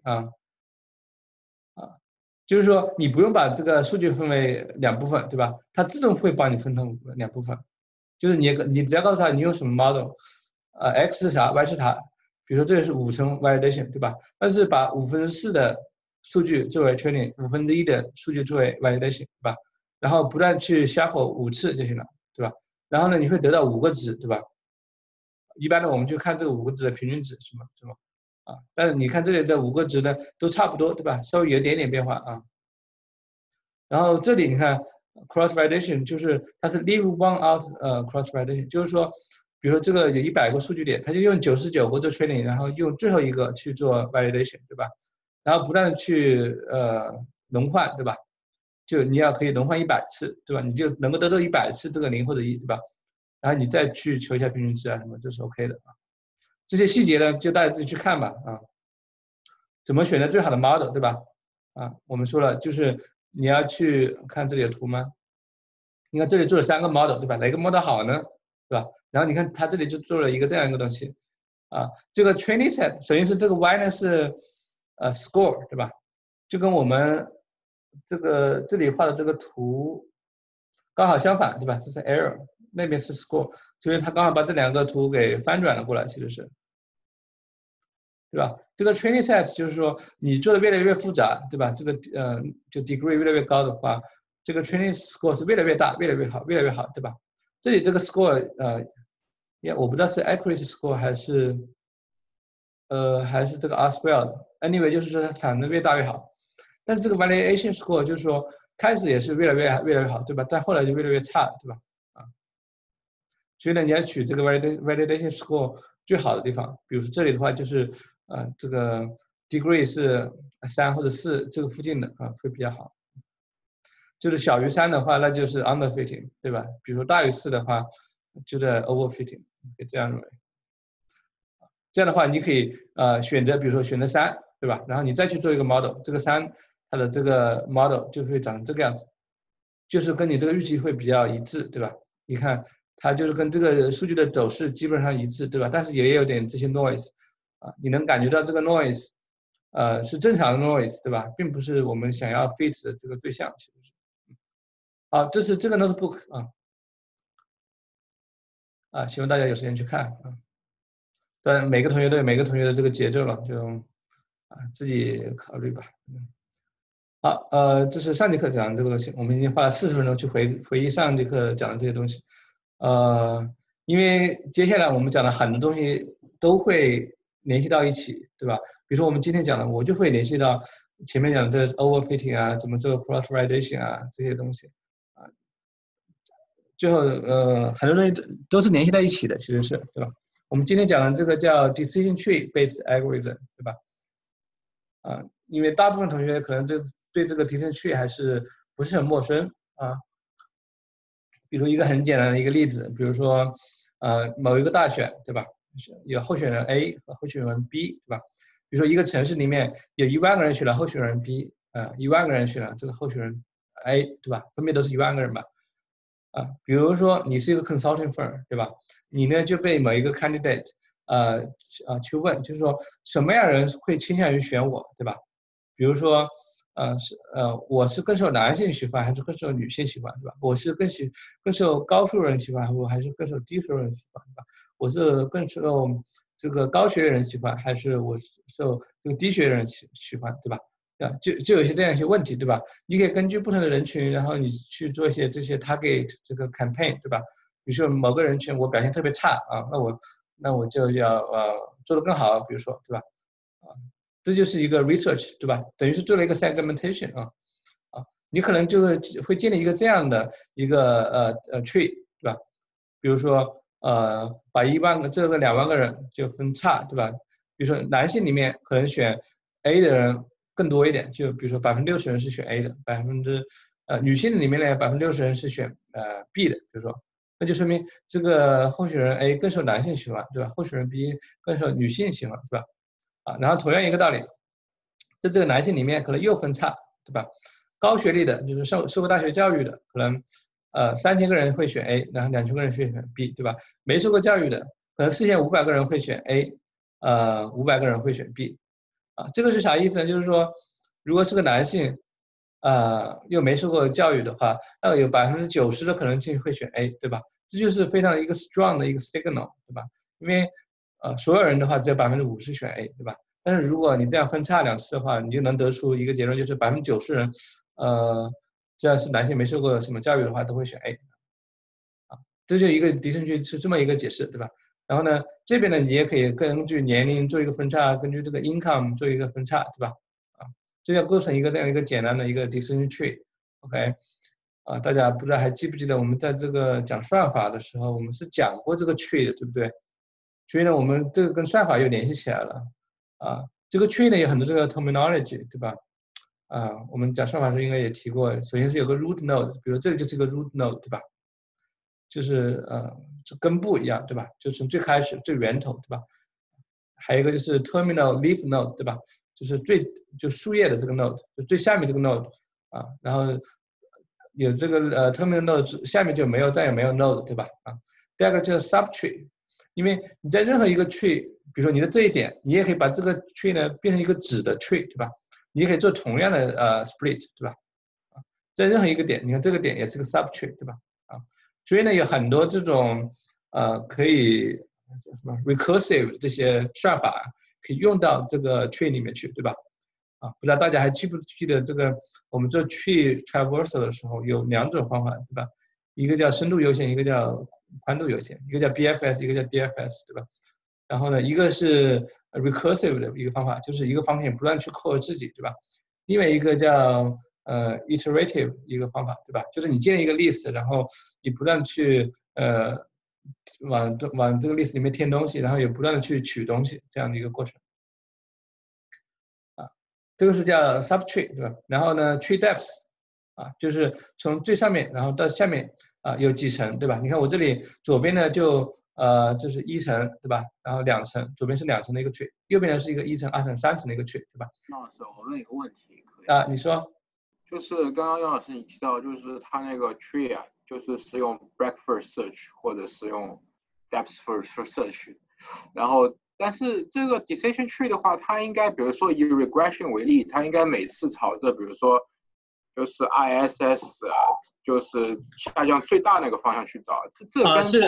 Speaker 1: 就是说你不用把这个数据分为2部分，对吧？它自动会帮你分成2部分，就是你只要告诉他你用什么 model，x 是啥 ，y 是啥，比如说这个是5层 validation， 对吧？但是把4/5的数据作为 training，1/5的数据作为 validation， 对吧？然后不断去 shuffle 5次就行了，对吧？然后呢，你会得到5个值，对吧？一般的我们就看这个5个值的平均值，是吗？但是你看这里的5个值呢，都差不多，对吧？稍微有一点点变化啊。然后这里你看 cross validation 就是它是 leave one out cross validation， 就是说，比如说这个有100个数据点，它就用99个做 training， 然后用最后一个去做 validation， 对吧？然后不断的去轮换，对吧？就你要可以轮换100次，对吧？你就能够得到100次这个0或者1，对吧？然后你再去求一下平均值啊什么，这是 OK 的啊。这些细节呢，就大家自己去看吧啊。怎么选择最好的 model， 对吧？我们说了，就是你要去看这里的图吗？你看这里做了3个 model， 对吧？哪个 model 好呢？对吧？然后你看它这里就做了一个这样一个东西，这个 training set， 首先是这个 y 呢是score， 对吧？就跟我们这里画的这个图刚好相反，对吧？这是 error， 那边是 score， 所以它刚好把这2个图给翻转了过来，其实是。对吧？这个 training set 就是说你做的越来越复杂，对吧？这个就 degree 越来越高的话，这个 training score 是越来越大，越来越好，越来越好，对吧？这里这个 score 我不知道是 accuracy score 还是这个 R squared。anyway 就是说它产能越大越好，但是这个 validation score 就是说开始也是越来越好，对吧？但后来就越来越差，对吧？所以呢，你要取这个 validation score 最好的地方，比如说这里的话就是这个 degree 是3或者4这个附近的会比较好。就是小于3的话，那就是 underfitting， 对吧？比如说大于4的话，就在 overfitting， 可以这样认为。这样的话，你可以选择，比如说选择3，对吧？然后你再去做一个 model， 这个3它的这个 model 就会长这个样子，就是跟你这个预期会比较一致，对吧？你看它就是跟这个数据的走势基本上一致，对吧？但是也有点这些 noise。你能感觉到这个 noise，是正常的 noise， 对吧？并不是我们想要 fit 的这个对象，其实是。好，这是这个 notebook 希望大家有时间去看当然每个同学都有每个同学的这个节奏了，就自己考虑吧。好，这是上节课讲的这个东西，我们已经花了40分钟去回忆上节课讲的这些东西。因为接下来我们讲的很多东西都会联系到一起，对吧？比如说我们今天讲的，我就会联系到前面讲的 overfitting 怎么做 cross validation 这些东西最后很多东西都是联系在一起的，其实是对吧？我们今天讲的这个叫 decision tree based algorithm， 对吧？因为大部分同学可能对这个 decision tree 还是不是很陌生比如一个很简单的一个例子，比如说某一个大选，对吧？有候选人 A 和候选人 B， 对吧？比如说一个城市里面有1万个人选了候选人 B， 1万个人选了这个候选人 A， 对吧？分别都是1万个人吧。比如说你是一个 consulting firm， 对吧？你呢就被某一个 candidate 去问，就是说什么样的人会倾向于选我，对吧？比如说我是更受男性喜欢还是更受女性喜欢，对吧？我是更受高数人喜欢，还是更受低数人喜欢，对吧？我是更受这个高学历人喜欢，还是我受这个低学历人喜欢，对吧？就有一些这样一些问题，对吧？你可以根据不同的人群，然后你去做一些这些 target 这个 campaign，对吧？比如说某个人群我表现特别差啊，那我就要做得更好，比如说，对吧？啊，这就是一个 research，对吧？等于是做了一个 segmentation 你可能就会建立一个这样的一个tree，对吧？比如说把这个2万个人就分叉，对吧？比如说男性里面可能选 A 的人更多一点，就比如说60%人是选 A 的，女性里面呢60%人是选B 的，比如说，那就说明这个候选人 A 更受男性喜欢，对吧？候选人 B 更受女性喜欢，对吧？然后同样一个道理，在这个男性里面可能又分叉，对吧？高学历的，就是受过大学教育的，可能3000个人会选 A，然后2000个人会选 B，对吧？没受过教育的，可能4500个人会选 A，500个人会选 B，这个是啥意思呢？就是说，如果是个男性，又没受过教育的话，那有90%的可能性会选 A，对吧？这就是非常一个 strong 的一个 signal，对吧？因为所有人的话只有50%选 A，对吧？但是如果你这样分叉2次的话，你就能得出一个结论，就是90%人，只要是男性没受过什么教育的话，都会选 A，这就一个迪生区是这么一个解释，对吧？然后呢，这边呢你也可以根据年龄做一个分叉，根据这个 income 做一个分叉，对吧？这要构成一个这样一个简单的一个 decision tree，OK，大家不知道还记不记得我们在这个讲算法的时候，我们是讲过这个 tree 的，对不对？所以呢，我们这个跟算法又联系起来了，这个 tree 呢有很多这个 terminology，对吧？我们讲算法时应该也提过，首先是有个 root node，比如这里就是个 root node，对吧？就是这根部一样，对吧？就从最开始最源头，对吧？还有一个就是 terminal leaf node，对吧？就是就树叶的这个 node，就最下面这个 node，然后有这个terminal node 下面就没有再也没有 node，对吧？第二个就是 subtree，因为你在任何一个 tree，比如说你的这一点，你也可以把这个 tree 呢变成一个子的 tree，对吧？你也可以做同样的split，对吧？在任何一个点，你看这个点也是个 subtree，对吧？所以呢，有很多这种可以什么 recursive 这些算法可以用到这个 tree 里面去，对吧？不知道大家还记不记得这个我们做 tree traversal 的时候有2种方法，对吧？一个叫深度优先，一个叫宽度优先，一个叫 BFS，一个叫 DFS，对吧？然后呢，一个是 recursive 的一个方法，就是一个方向不断去扩自己，对吧？另外一个叫iterative 一个方法，对吧？就是你建立一个 list，然后你不断去往这个 list 里面添东西，然后也不断的去取东西，这样的一个过程。这个是叫 subtree， 对吧？然后呢 tree depth， 就是从最上面然后到下面有几层，对吧？你看我这里左边呢就是1层，对吧？然后2层，左边是2层的一个 tree， 右边呢是一个1层、2层、3层的一个 tree， 对吧？
Speaker 2: 杨老师，我问一个问题可以？
Speaker 1: 你说。
Speaker 2: 就是刚刚杨老师你提到，就是他那个 tree 就是使用 breadth first search 或者使用 depth first search， 然后但是这个 decision tree 的话，它应该比如说以 regression 为例，它应该每次朝着比如说就是 ISS 就是下降最大那个方向去找。这跟
Speaker 1: 是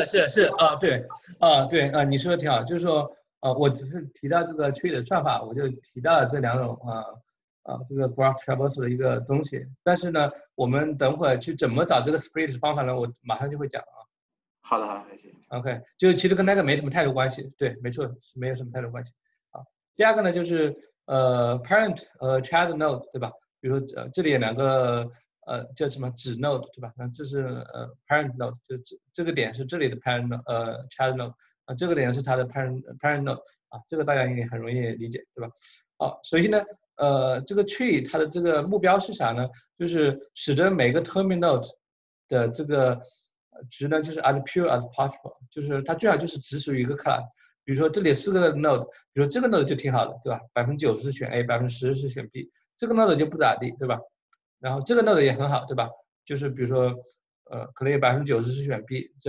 Speaker 1: 对，你说的挺好，就是说我只是提到这个 tree 的算法，我就提到了这2种这个 graph traversal 的一个东西，但是呢，我们等会儿去怎么找这个 split 的方法呢？我马上就会讲
Speaker 2: 好的，谢谢。
Speaker 1: OK， 就其实跟那个没什么太多关系，对，没错，是没有什么太多关系。第二个呢就是parent child node， 对吧？比如说这里有2个叫什么子 node， 对吧？那这是parent node， 就这个点是这里的 parent child node， 这个点是它的 parent node， 这个大家应该很容易理解，对吧？首先呢，这个 tree 它的这个目标是啥呢？就是使得每个 terminal node 的这个值呢，就是 as pure as possible， 就是它最好就是只属于一个 class。比如说这里4个 node， 比如说这个 node 就挺好的，对吧？90%是选 A， 10%是选 B， 这个 node 就不咋地，对吧？然后这个 node 也很好，对吧？就是比如说可能有90%是选 B， 这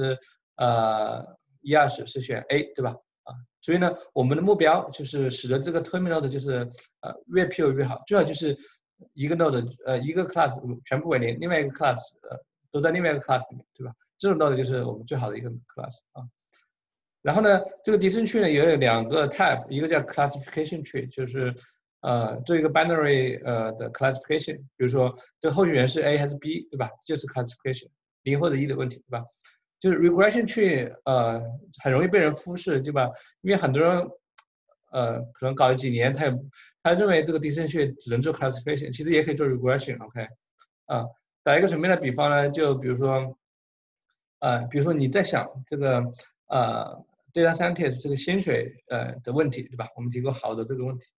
Speaker 1: 10%、20%是选 A， 对吧？所以呢，我们的目标就是使得这个 terminal node 就是越 pure 越好，最好就是一个 node 一个 class 全部为零，另外一个 class 都在另外一个 class 里面，对吧？这种 node 就是我们最好的一个 class 啊。然后呢，这个 decision tree 呢也有2个 type， 一个叫 classification tree， 就是做一个 binary 的 classification， 比如说这个候选人是 A 还是 B， 对吧？就是 classification 0或者1的问题，对吧？就是 regression tree 很容易被人忽视，对吧？因为很多人可能搞了几年，他认为这个 decision tree 只能做 classification， 其实也可以做 regression，OK？ 打一个什么样的比方呢？就比如说你在想这个data scientist 这个薪水的问题，对吧？我们提个好的这个问题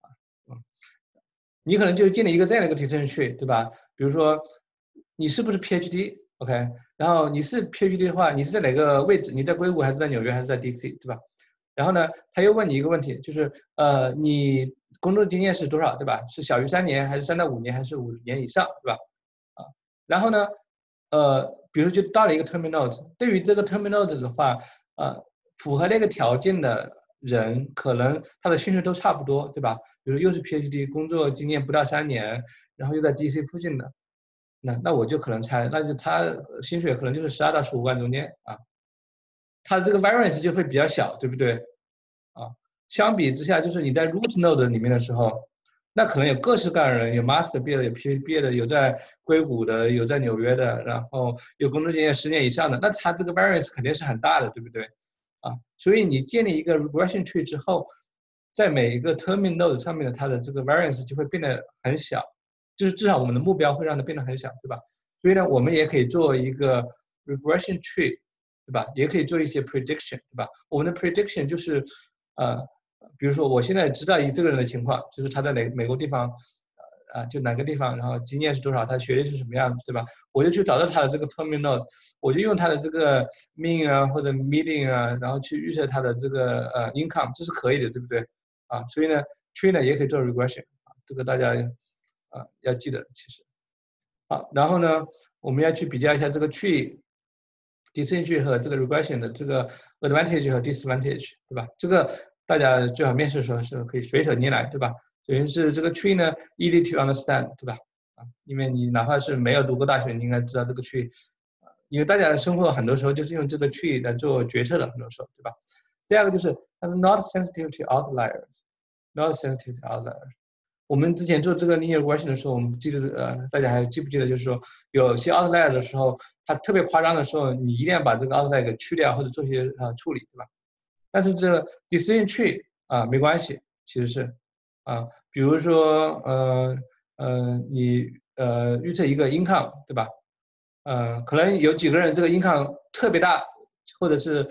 Speaker 1: 你可能就建立一个这样的一个 decision tree， 对吧？比如说你是不是 PhD，OK？ 然后你是 PhD 的话，你是在哪个位置？你在硅谷还是在纽约还是在 DC， 对吧？然后呢，他又问你一个问题，就是你工作经验是多少，对吧？是小于3年，还是3到5年，还是5年以上，对吧？然后呢，比如就到了一个 terminal node， 对于这个 terminal node 的话，符合那个条件的人，可能他的薪水都差不多，对吧？比如又是 PhD， 工作经验不到3年，然后又在 DC 附近的，那我就可能猜，那就他薪水可能就是12到15万中间啊，他的这个 variance 就会比较小，对不对？相比之下，就是你在 root node 里面的时候，那可能有各式各样的人，有 master 毕业的，有 PhD 毕业的，有在硅谷的，有在纽约的，然后有工作经验10年以上的，那他这个 variance 肯定是很大的，对不对？所以你建立一个 regression tree 之后，在每一个 terminal node 上面的它的这个 variance 就会变得很小，就是至少我们的目标会让它变得很小，对吧？所以呢，我们也可以做一个 regression tree， 对吧？也可以做一些 prediction， 对吧？我们的 prediction 就是比如说我现在知道这个人的情况，就是他在美国地方，就哪个地方，然后经验是多少，他学历是什么样子，对吧？我就去找到他的这个 terminal node， 我就用他的这个 mean 啊或者 median 啊，然后去预测他的这个income， 这是可以的，对不对？所以呢 tree 呢也可以做 regression， 这个大家要记得其实。然后呢我们要去比较一下这个 tree。decision tree 和这个 regression 的这个 advantage 和 disadvantage， 对吧？这个大家最好面试的时候是可以随手拈来，对吧？首先是这个 tree 呢 easy to understand， 对吧？因为你哪怕是没有读过大学，你应该知道这个 tree， 因为大家的生活很多时候就是用这个 tree 来做决策的，很多时候，对吧？第二个就是它是 not sensitive to outliers，not sensitive to outliers。我们之前做这个 linear regression 的时候，我们记得大家还记不记得，就是说有些 outlier 的时候，它特别夸张的时候，你一定要把这个 outlier 给去掉或者做些处理，对吧？但是这个 decision tree 没关系，其实是比如说你预测一个 income， 对吧？可能有几个人这个 income 特别大，或者是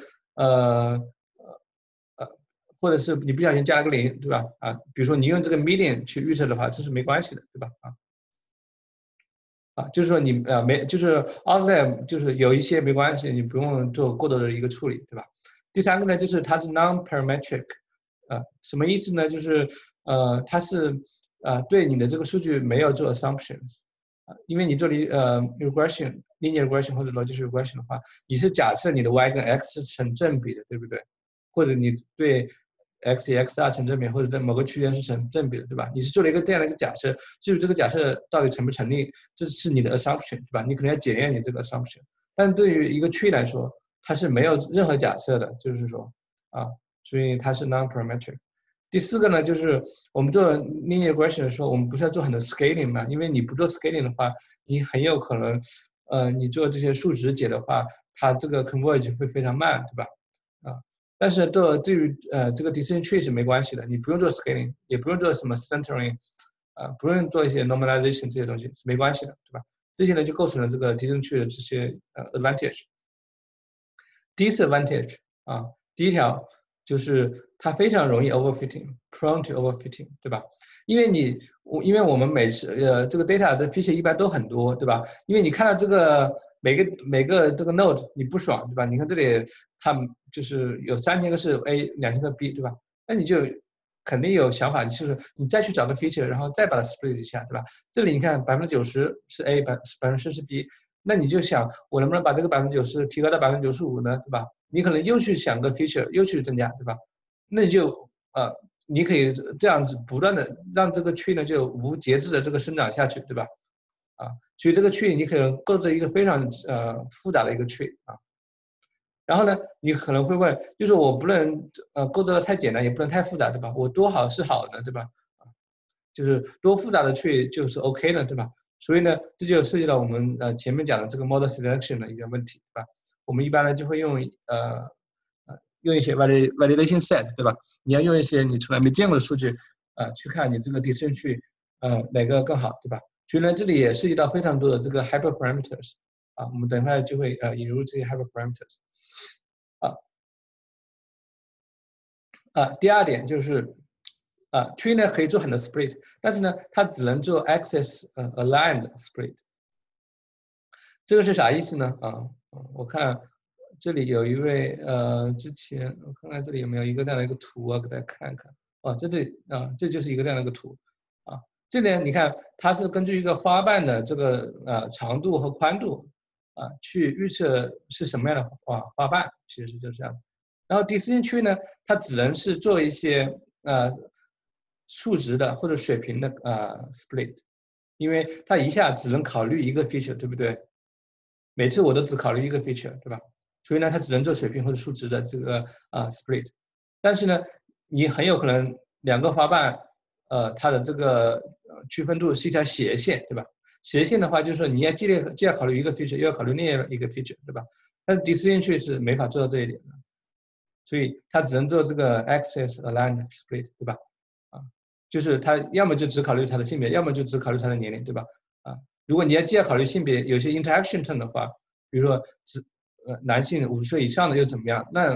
Speaker 1: 或者是你不小心加了个0，对吧？比如说你用这个 median 去预测的话，这是没关系的，对吧？就是说你就是 outlier 就是有一些没关系，你不用做过多的一个处理，对吧？第三个呢，就是它是 non-parametric， 什么意思呢？就是它是对你的这个数据没有做 assumptions， 因为你做regression linear regression 或者 logistic regression 的话，你是假设你的 y 跟 x 是成正比的，对不对？或者你对 x 与 x2 成正比，或者在某个区间是成正比的，对吧？你是做了一个这样的一个假设，至于这个假设到底成不成立，这是你的 assumption， 对吧？你可能要检验你这个 assumption。但对于一个 tree 来说，它是没有任何假设的，就是说所以它是 non-parametric。第四个呢，就是我们做 linear regression 的时候，我们不是要做很多 scaling 嘛？因为你不做 scaling 的话，你很有可能你做这些数值解的话，它这个 converge 会非常慢，对吧？但是对于这个 decision tree 是没关系的，你不用做 scaling， 也不用做什么 centering， 不用做一些 normalization 这些东西是没关系的，对吧？这些呢就构成了这个 decision tree 的这些advantage。disadvantage 第一条就是它非常容易 overfitting，prone to overfitting， 对吧？因为我们每次这个 data 的 feature 一般都很多，对吧？因为你看到这个每个这个 node 你不爽，对吧？你看这里它就是有3000个是 A，2000个 B， 对吧？那你就肯定有想法，就是你再去找个 feature， 然后再把它 split 一下，对吧？这里你看90%是 A，10%是 B， 那你就想我能不能把这个90%提高到95%呢，对吧？你可能又去想个 feature， 又去增加，对吧？那你就你可以这样子不断的让这个tree呢就无节制的这个生长下去，对吧？所以这个tree你可能构筑一个非常复杂的一个tree然后呢，你可能会问，就是我不能构造的太简单，也不能太复杂，对吧？我多好是好的，对吧？就是多复杂的tree就是 OK 的，对吧？所以呢，这就涉及到我们前面讲的这个 model selection 的一个问题，对吧？我们一般呢就会用用一些 validation set， 对吧？你要用一些你从来没见过的数据去看你这个 decision tree 哪个更好，对吧？所以呢，这里也涉及到非常多的这个 hyperparameters 我们等一下就会引入这些 hyperparameters 第二点就是tree 呢可以做很多 split， 但是呢它只能做 axis aligned split。这个是啥意思呢？我看这里有一位之前我看看这里有没有一个这样的一个图给大家看看。这就是一个这样的一个图这里你看它是根据一个花瓣的这个长度和宽度去预测是什么样的花瓣，其实就是这样。然后 decision tree 呢，它只能是做一些数值的或者水平的split， 因为它一下只能考虑一个 feature， 对不对？每次我都只考虑一个 feature， 对吧？所以呢，它只能做水平或者数值的这个split。但是呢，你很有可能两个花瓣它的这个区分度是一条斜线，对吧？斜线的话，就是说你要既要考虑一个 feature， 又要考虑另一个 feature， 对吧？但是 decision tree 是没法做到这一点的，所以它只能做这个 axis aligned split， 对吧？就是它要么就只考虑它的性别，要么就只考虑它的年龄，对吧？如果你既要考虑性别，有些 interaction term 的话，比如说男性50岁以上的又怎么样？那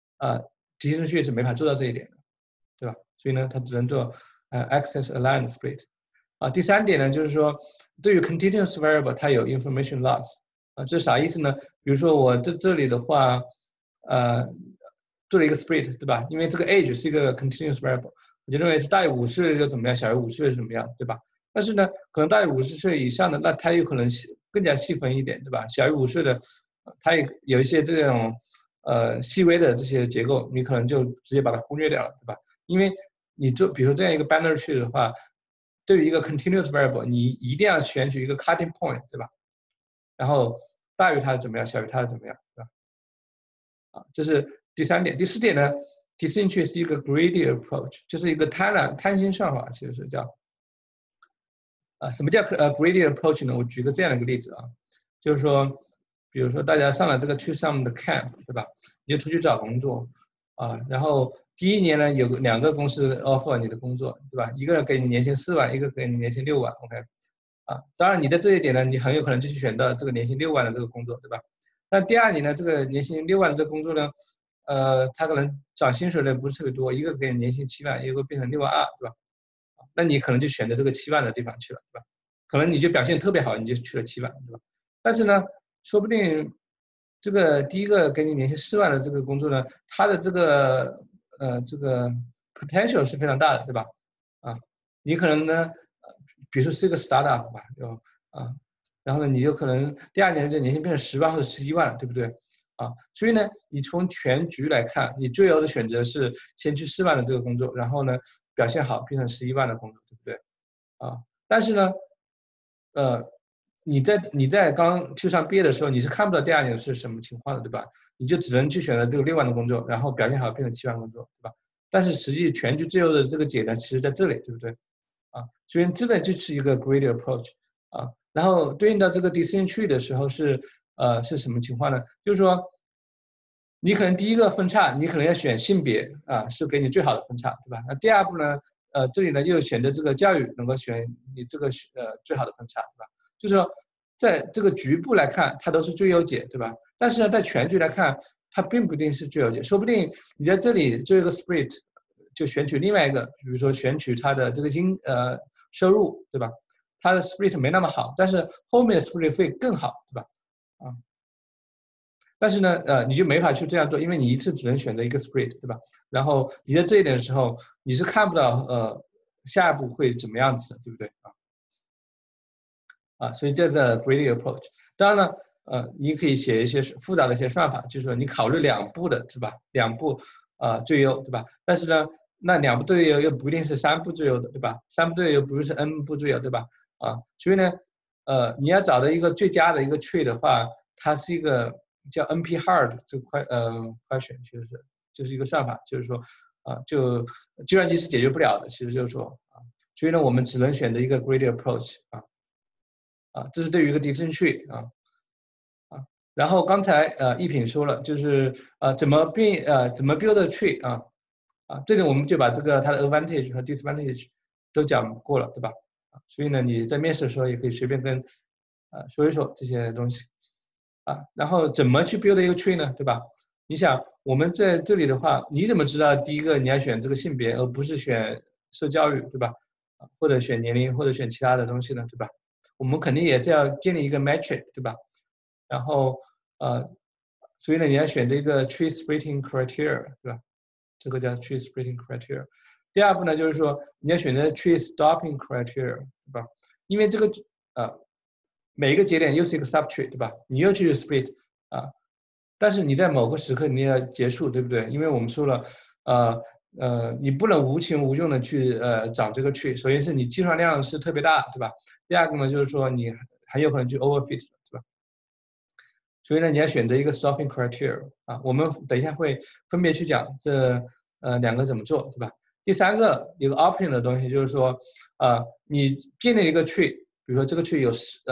Speaker 1: decision tree 是没法做到这一点的，对吧？所以呢，它只能做axis aligned split。第三点呢，就是说对于 continuous variable 它有 information loss。这啥意思呢？比如说我这里的话，做了一个 split， 对吧？因为这个 age 是一个 continuous variable， 我就认为是大于50岁就怎么样，小于50岁是怎么样，对吧？但是呢，可能大于50岁以上的，那它有可能更加细分一点，对吧？小于50岁的，它也有一些这种细微的这些结构，你可能就直接把它忽略掉了，对吧？因为你比如说这样一个 binary tree 的话，对于一个 continuous variable， 你一定要选取一个 cutting point， 对吧？然后大于它的怎么样，小于它的怎么样，对吧？这是第三点。第四点呢 ，decision tree 是一个 greedy approach， 就是一个贪心算法，其实是叫什么叫greedy approach 呢？我举个这样的一个例子就是说，比如说大家上了这个 to some 的 camp， 对吧？你就出去找工作然后第一年呢有2个公司 offer 你的工作，对吧？一个给你年薪4万，一个给你年薪6万 ，OK。当然你在这一点呢，你很有可能就去选到这个年薪6万的这个工作，对吧？但第二年呢，这个年薪6万的这个工作呢，它可能涨薪水的不是特别多，一个给你年薪7万，一个变成6万2，对吧？那你可能就选择这个7万的地方去了，对吧？可能你就表现特别好，你就去了7万，对吧？但是呢，说不定这个第一个给你年薪4万的这个工作呢，它的这个potential 是非常大的，对吧？你可能呢，比如说是一个 startup 吧，然后呢，你就可能第二年就年薪变成10万或者11万，对不对？所以呢，你从全局来看，你最优的选择是先去4万的这个工作，然后呢，表现好变成11万的工作，对不对？但是呢，你在刚去上毕业的时候，你是看不到第二年是什么情况的，对吧？你就只能去选择这个6万的工作，然后表现好变成7万工作，对吧？但是实际全局最优的这个解呢，其实在这里，对不对？所以这个就是一个 greedy approach 然后对应到这个 decision tree 的时候是什么情况呢？就是说，你可能第一个分叉，你可能要选性别是给你最好的分叉，对吧？那第二步呢，这里呢又选择这个教育能够选你这个最好的分叉，对吧？就是说，在这个局部来看，它都是最优解，对吧？但是呢，在全局来看，它并不一定是最优解，说不定你在这里做一个 split， 就选取另外一个，比如说选取它的这个收入，对吧？它的 split 没那么好，但是后面的 split 会更好，对吧？但是呢，你就没法去这样做，因为你一次只能选择一个 split， 对吧？然后你在这一点的时候，你是看不到下一步会怎么样子，对不对所以这个 greedy approach。当然了，你可以写一些复杂的一些算法，就是说你考虑2步的，是吧？2步最优，对吧？但是呢， 那2步对流又不一定是3步对流的，对吧？3步对流不是 n 步对流，对吧？所以呢，你要找到一个最佳的一个 tree 的话，它是一个叫 NP-hard 这个question，就是一个算法，就是说就计算机是解决不了的，其实就是说所以呢，我们只能选择一个 greedy approach 这是对于一个 decision tree 然后刚才一品说了，就是怎么 build tree 这里我们就把这个它的 advantage 和 disadvantage 都讲过了，对吧？所以呢，你在面试的时候也可以随便跟说一说这些东西然后怎么去 build 一个 tree 呢，对吧？你想我们在这里的话，你怎么知道第一个你要选这个性别，而不是选受教育，对吧？或者选年龄，或者选其他的东西呢，对吧？我们肯定也是要建立一个 metric， 对吧？然后所以呢，你要选这个 tree splitting criteria， 对吧？这个叫 tree splitting criteria。第二步呢，就是说你要选择 tree stopping criteria， 对吧？因为这个每一个节点又是一个 subtree， 对吧？你又去 split 但是你在某个时刻你也要结束，对不对？因为我们说了你不能无情无用的去长这个 tree， 首先是你计算量是特别大，对吧？第二个呢，就是说你很有可能去 overfit， 对吧？所以呢，你要选择一个 stopping criteria 我们等一下会分别去讲这2个怎么做，对吧？第3个有个 option 的东西，就是说你建立一个 tree， 比如说这个 tree 有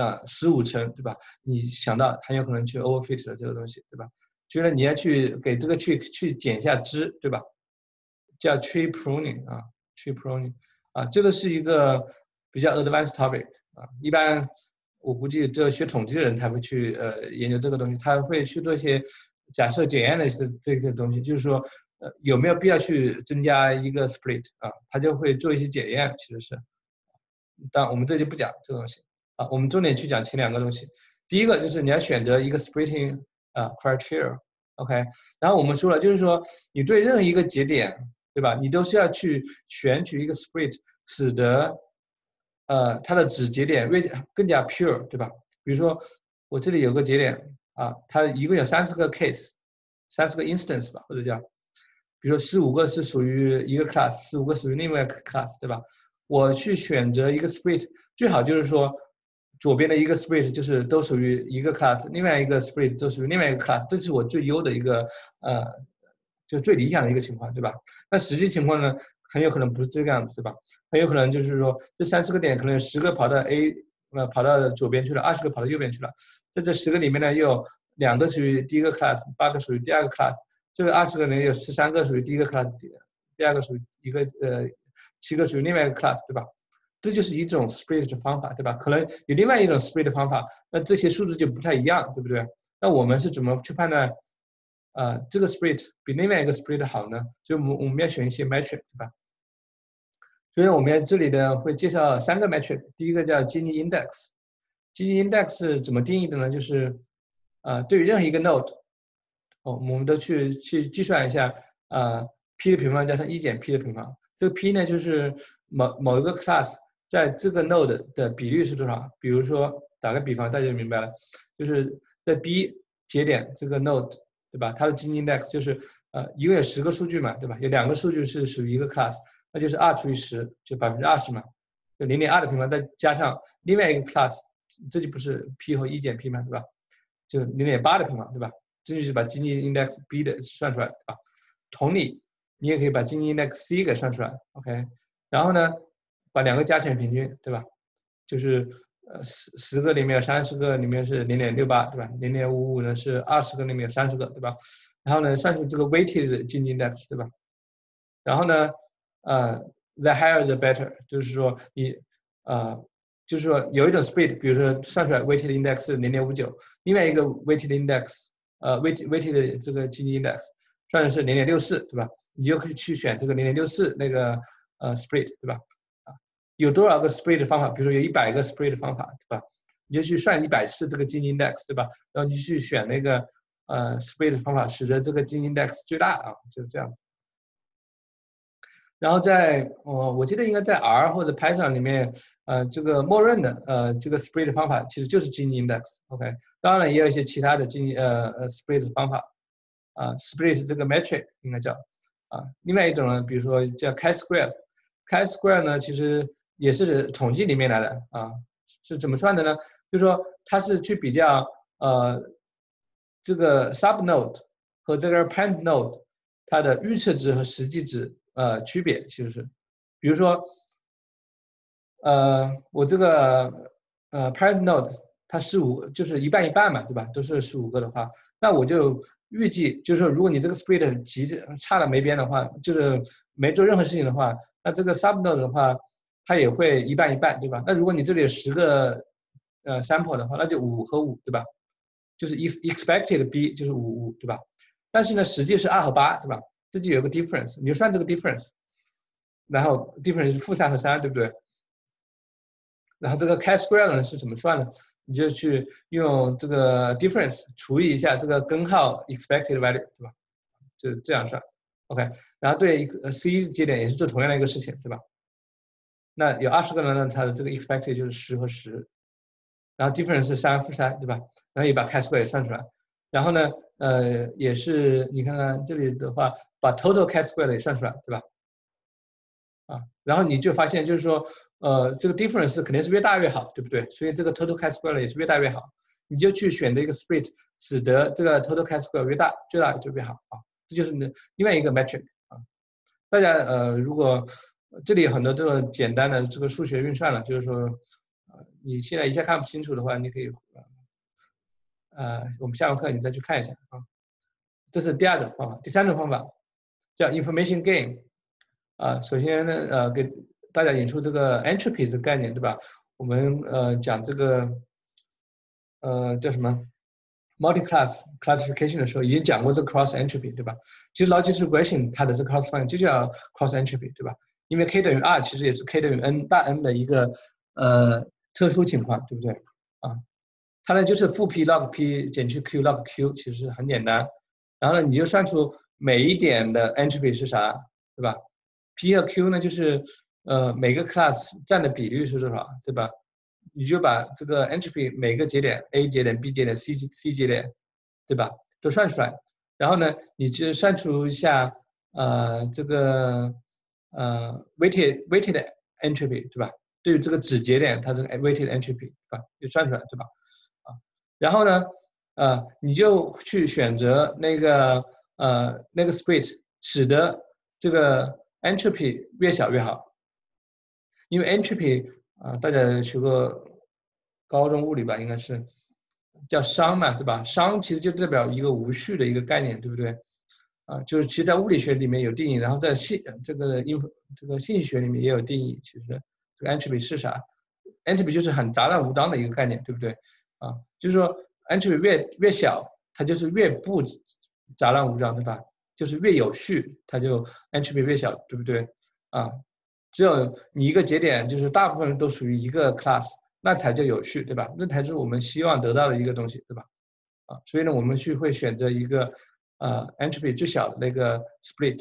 Speaker 1: 15层，对吧？你想到很有可能去 overfit 的这个东西，对吧？所以呢，你要去给这个 tree 去剪一下枝，对吧？叫 tree pruning tree pruning 这个是一个比较 advanced topic 一般我估计只有学统计的人才会去研究这个东西，他会去做一些假设检验的这个东西，就是说有没有必要去增加一个 split 他就会做一些检验，其实是，但我们这就不讲这个东西我们重点去讲前2个东西。第一个就是你要选择一个 splitting criteria OK， 然后我们说了，就是说你对任何一个节点，对吧？你都是要去选取一个 split， 使得它的子节点更加 pure， 对吧？比如说我这里有个节点它一共有30个 case，30个 instance 吧，或者叫，比如说15个是属于一个 class，15个属于另外一个 class， 对吧？我去选择一个 split， 最好就是说左边的一个 split 就是都属于一个 class， 另外一个 split 就属于另外一个 class， 这是我最优的一个就最理想的一个情况，对吧？那实际情况呢，很有可能不是这个样子，对吧？很有可能就是说这30个点可能有10个跑到 A， 跑到左边去了，20个跑到右边去了，在这10个里面呢，又有2个属于第一个 class， 8个属于第二个 class， 这个20个里面有13个属于第一个 class， 第二个属于一个7个属于另外一个 class， 对吧？这就是一种 split 的方法，对吧？可能有另外一种 split 的方法，那这些数字就不太一样，对不对？那我们是怎么去判断这个 split 比另外一个 split 好呢？所以我们要选一些 metric， 对吧？所以我们这里的会介绍3个 metric， 第一个叫 Gini index。Gini index 是怎么定义的呢？就是对于任何一个 node， 我们都去计算一下p 的平方加上1减 p 的平方。这个 p 呢就是某一个 class 在这个 node 的比率是多少？比如说打个比方，大家就明白了，就是在 B 节点这个 node， 对吧？它的 Gini index 就是一共有10个数据嘛，对吧？有2个数据是属于一个 class， 那就是2除以10，就20%嘛，就0.2的平方再加上另外一个 class， 这就不是 p 和1减 p 嘛，对吧？就0.8的平方，对吧？这就是把 Gini index B 的算出来，对吧？同理，你也可以把 Gini index C 给算出来 ，OK？ 然后呢，把2个加起来平均，对吧？就是10个里面有30个里面是0.68，对吧？0.55呢是20个里面有30个，对吧？然后呢，算出这个 weighted Gini index， 对吧？然后呢，the higher the better， 就是说你就是说有一种 split， 比如说算出来 weighted index 是0.59， 另外一个 weighted index weighted 这个 Gini index 算的是0.64， 对吧？你就可以去选这个0.64那个split， 对吧？有多少个 split 的方法？比如说有100个 split 的方法，对吧？你就去算100次这个 Gini index， 对吧？然后你去选那个split 的方法，使得这个 Gini index 最大就是这样。然后我记得应该在 R 或者 Python 里面，这个默认的这个 split 方法其实就是 Gini index，OK？当然也有一些其他的split 方法，split 这个 metric 应该叫， 另外一种呢，比如说叫 chi-square 呢，其实也是统计里面来的是怎么算的呢？就是说它是去比较这个 subnode 和这个 parent node 它的预测值和实际值区别，其实是，比如说我这个parent node 它15就是一半一半嘛，对吧？都是15个的话，那我就预计就是说，如果你这个 split 差了没边的话，就是没做任何事情的话，那这个 subnode 的话，它也会一半一半，对吧？那如果你这里有10个sample 的话，那就5和5，对吧？就是 expected b 就是5，对吧？但是呢，实际是2和8，对吧？这就有个 difference， 你就算这个 difference， 然后 difference 是-3和3，对不对？然后这个 chi-square 呢是怎么算呢？你就去用这个 difference 除以一下这个根号 expected value， 对吧？就这样算 ，OK。然后对C 节点也是做同样的一个事情，对吧？那有20个人呢，它的这个 expected 就是10和10，然后 difference 是3、3，对吧？然后也把 chi-square 也算出来。然后呢，也是你看看这里的话，把 total chi-square 也算出来，对吧？然后你就发现就是说，这个 difference 肯定是越大越好，对不对？所以这个 total chi-square 也是越大越好。你就去选择一个 split， 使得这个 total chi-square 越大，最大就越好这就是另外一个 metric 大家如果这里有很多这种简单的这个数学运算了，就是说，你现在一下看不清楚的话，你可以我们下完课你再去看一下这是第2种方法。第3种方法叫 information gain。首先呢，给大家引出这个 entropy 这个概念，对吧？我们讲这个叫什么 multi-class classification 的时候，已经讲过这个 cross entropy， 对吧？其实 logistic regression 它的这个 cross function 就叫 cross entropy， 对吧？因为 k 等于2，其实也是 k 等于 n 大 N 的一个特殊情况，对不对？它呢就是负 p log p 减去 q log q， 其实很简单。然后呢，你就算出每一点的 entropy 是啥，对吧？P 和 Q 呢，就是每个 class 占的比率是多少，对吧？你就把这个 entropy 每个节点 A 节点、B 节点、C 节点，对吧？都算出来。然后呢，你就算出一下这个weighted entropy， 对吧？对于这个子节点，它这个 weighted entropy， 对吧？就算出来，对吧？然后呢，你就去选择那个split， 使得这个 entropy 越小越好，因为 entropy 大家学过高中物理吧，应该是叫熵嘛，对吧？熵其实就代表一个无序的一个概念，对不对？就是其实在物理学里面有定义，然后在这个信息学里面也有定义。其实这个 entropy 是啥 ？entropy 就是很杂乱无章的一个概念，对不对？就是说 entropy 越小，它就是越不杂乱无章，对吧？就是越有序，它就 entropy 越小，对不对？只有你一个节点，就是大部分人都属于一个 class， 那才叫有序，对吧？那才是我们希望得到的一个东西，对吧？所以呢，我们会选择一个entropy 最小的那个 split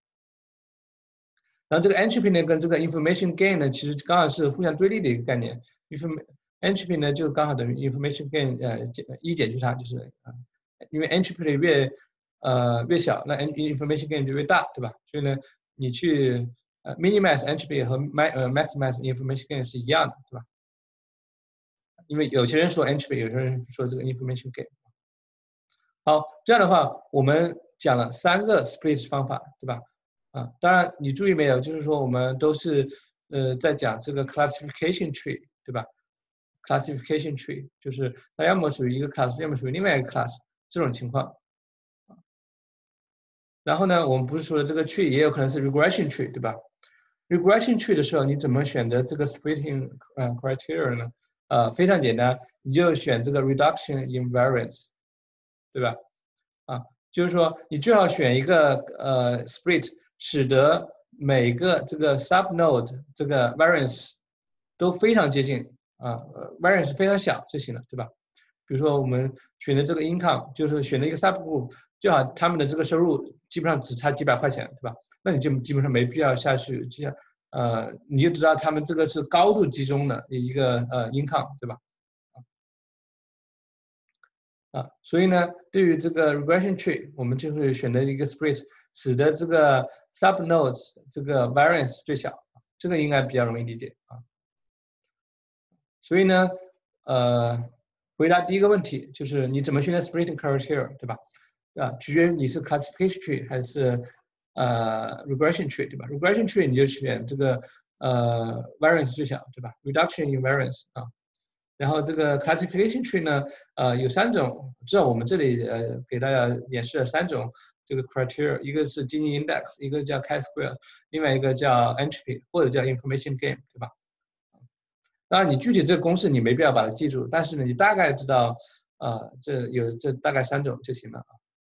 Speaker 1: 然后这个 entropy 呢跟这个 information gain 呢，其实刚好是互相对立的一个概念。entropy 呢就刚好等于 information gain 减去它，就是因为 entropy 越小，那 information gain 就越大，对吧？所以呢，你去minimize entropy 和maximize information gain 是一样的，对吧？因为有些人说 entropy， 有些人说这个 information gain。好，这样的话，我们讲了3个 split 方法，对吧？当然你注意没有，就是说我们都是在讲这个 classification tree， 对吧 ？classification tree 就是它要么属于一个 class， 要么属于另外一个 class 这种情况。然后呢，我们不是说这个 tree 也有可能是 regression tree， 对吧 ？regression tree 的时候，你怎么选择这个 splitting criteria 呢？非常简单，你就选这个 reduction in variance， 对吧？就是说你最好选一个split， 使得每个这个 subnode 这个 variance 都非常接近variance 非常小就行了，对吧？比如说我们选择这个 income， 就是选择一个 subgroup， 最好他们的这个收入基本上只差几百块钱，对吧？那你就基本上没必要下去这样你就知道他们这个是高度集中的一个income， 对吧？所以呢，对于这个 regression tree， 我们就会选择一个 split， 使得这个 subnodes 这个 variance 最小，这个应该比较容易理解啊。所以呢，回答第一个问题就是你怎么选择 splitting criteria， 对吧？取决于你是 classification tree 还是regression tree， 对吧 ？regression tree 你就选这个variance 最小，对吧 ？reduction in variance 啊。然后这个 classification tree 呢，有3种，至少我们这里给大家演示了3种这个 criteria， 一个是基因 index， 一个叫 chi-square， 另外一个叫 entropy 或者叫 information game， 对吧？当然你具体这个公式你没必要把它记住，但是呢你大概知道这大概3种就行了。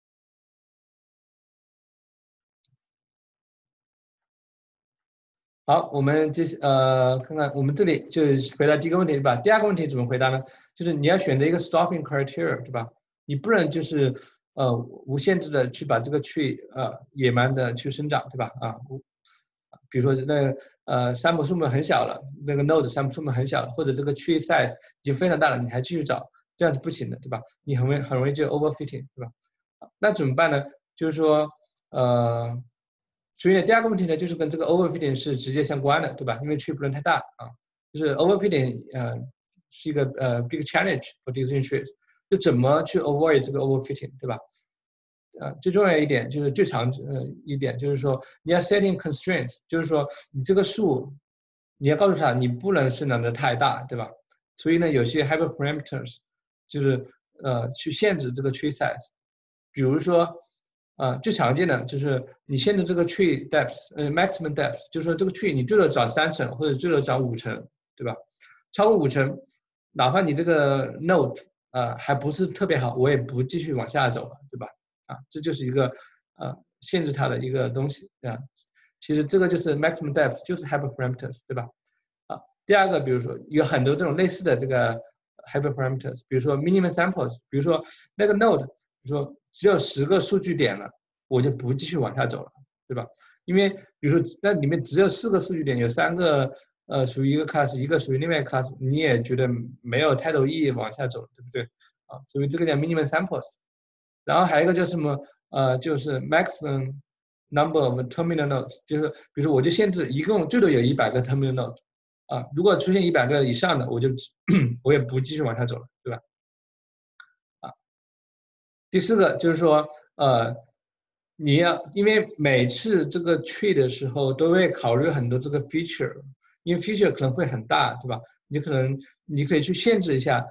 Speaker 1: 好，我们看看我们这里就回答第一个问题，对吧？第二个问题怎么回答呢？就是你要选择一个 stopping criteria， 对吧？你不能就是无限制的去把这个tree 野蛮的去生长，对吧？比如说那山姆数目很小了，那个 node 山姆数目很小了，或者这个 tree size 已经非常大了，你还继续找，这样是不行的，对吧？你很容易就 overfitting， 对吧？那怎么办呢？就是说所以第二个问题呢，就是跟这个 overfitting 是直接相关的，对吧？因为 tree 不能太大啊，就是 overfitting 是一个big challenge for decision trees， 就怎么去 avoid 这个 overfitting， 对吧？最重要一点就是最长一点就是说你要 setting constraints， 就是说你这个树你要告诉他你不能生长得太大，对吧？所以呢有些 hyperparameters 就是去限制这个 tree size， 比如说最常见的就是你限制这个 tree depth， maximum depth， 就是说这个 tree 你最多长3层或者最多长5层，对吧？超过5层，哪怕你这个 node 还不是特别好，我也不继续往下走了，对吧？这就是一个限制它的一个东西啊。其实这个就是 maximum depth， 就是 hyperparameters， 对吧？第二个，比如说有很多这种类似的这个 hyperparameters， 比如说 minimum samples， 比如说那个 node， 比如说只有10个数据点了，我就不继续往下走了，对吧？因为比如说那里面只有4个数据点，有3个属于一个 class， 一个属于另外一个 class， 你也觉得没有太多意义往下走，对不对？所以这个叫 minimum samples。然后还有一个就是什么就是 maximum number of terminal nodes， 就是比如说我就限制一共最多有100个 terminal node， 如果出现100个以上的，我也不继续往下走了，对吧？第4个就是说你要因为每次这个 tree 的时候都会考虑很多这个 feature， 因为 feature 可能会很大，对吧？你可以去限制一下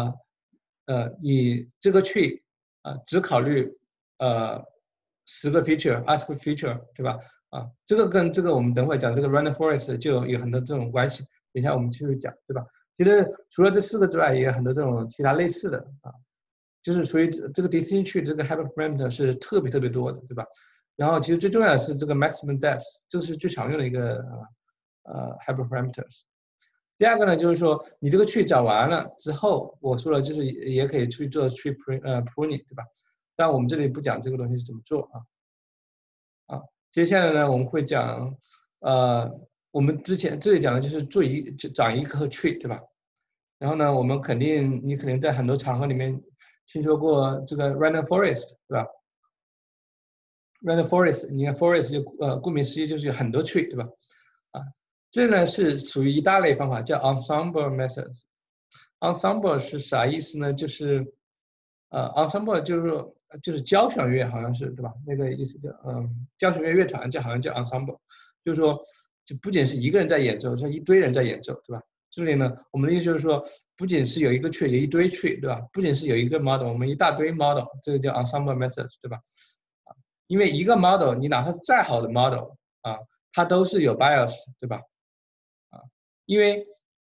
Speaker 1: 你这个 tree只考虑10个 feature、20个 feature， 对吧？这个跟这个我们等会讲这个 random forest 就有很多这种关系，等一下我们继续讲，对吧？其实除了这4个之外，也有很多这种其他类似的就是属于这个 decision tree 这个 hyperparameter 是特别多的，对吧？然后其实最重要的是这个 maximum depth， 这是最常用的一个hyperparameters。第二个呢，就是说你这个 tree 找完了之后，我说了就是也可以去做 tree pruning， 对吧？但我们这里不讲这个东西是怎么做接下来呢，我们会讲我们这里讲的就是长一棵 tree， 对吧？然后呢，你肯定在很多场合里面听说过这个 random forest， 对吧 ？random forest， 你看 forest 就顾名思义就是有很多 tree， 对吧？这呢是属于一大类方法，叫 ensemble methods。ensemble 是啥意思呢？就是ensemble 就是交响乐，好像是对吧？那个意思叫交响乐乐团，好像叫 ensemble， 就是说就不仅是一个人在演奏，是一堆人在演奏，对吧？这里呢，我们的意思就是说，不仅是有一个 tree， 有一堆 tree， 对吧？不仅是有一个 model， 我们一大堆 model， 这个叫 ensemble methods， 对吧？因为一个 model， 你哪怕是再好的 model 它都是有 bias， 对吧？因为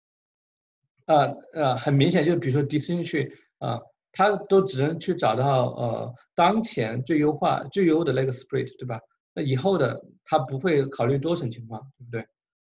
Speaker 1: 很明显，就比如说 decision tree 它都只能去找到当前最优的那个 split， 对吧？那以后的它不会考虑多层情况，对不对？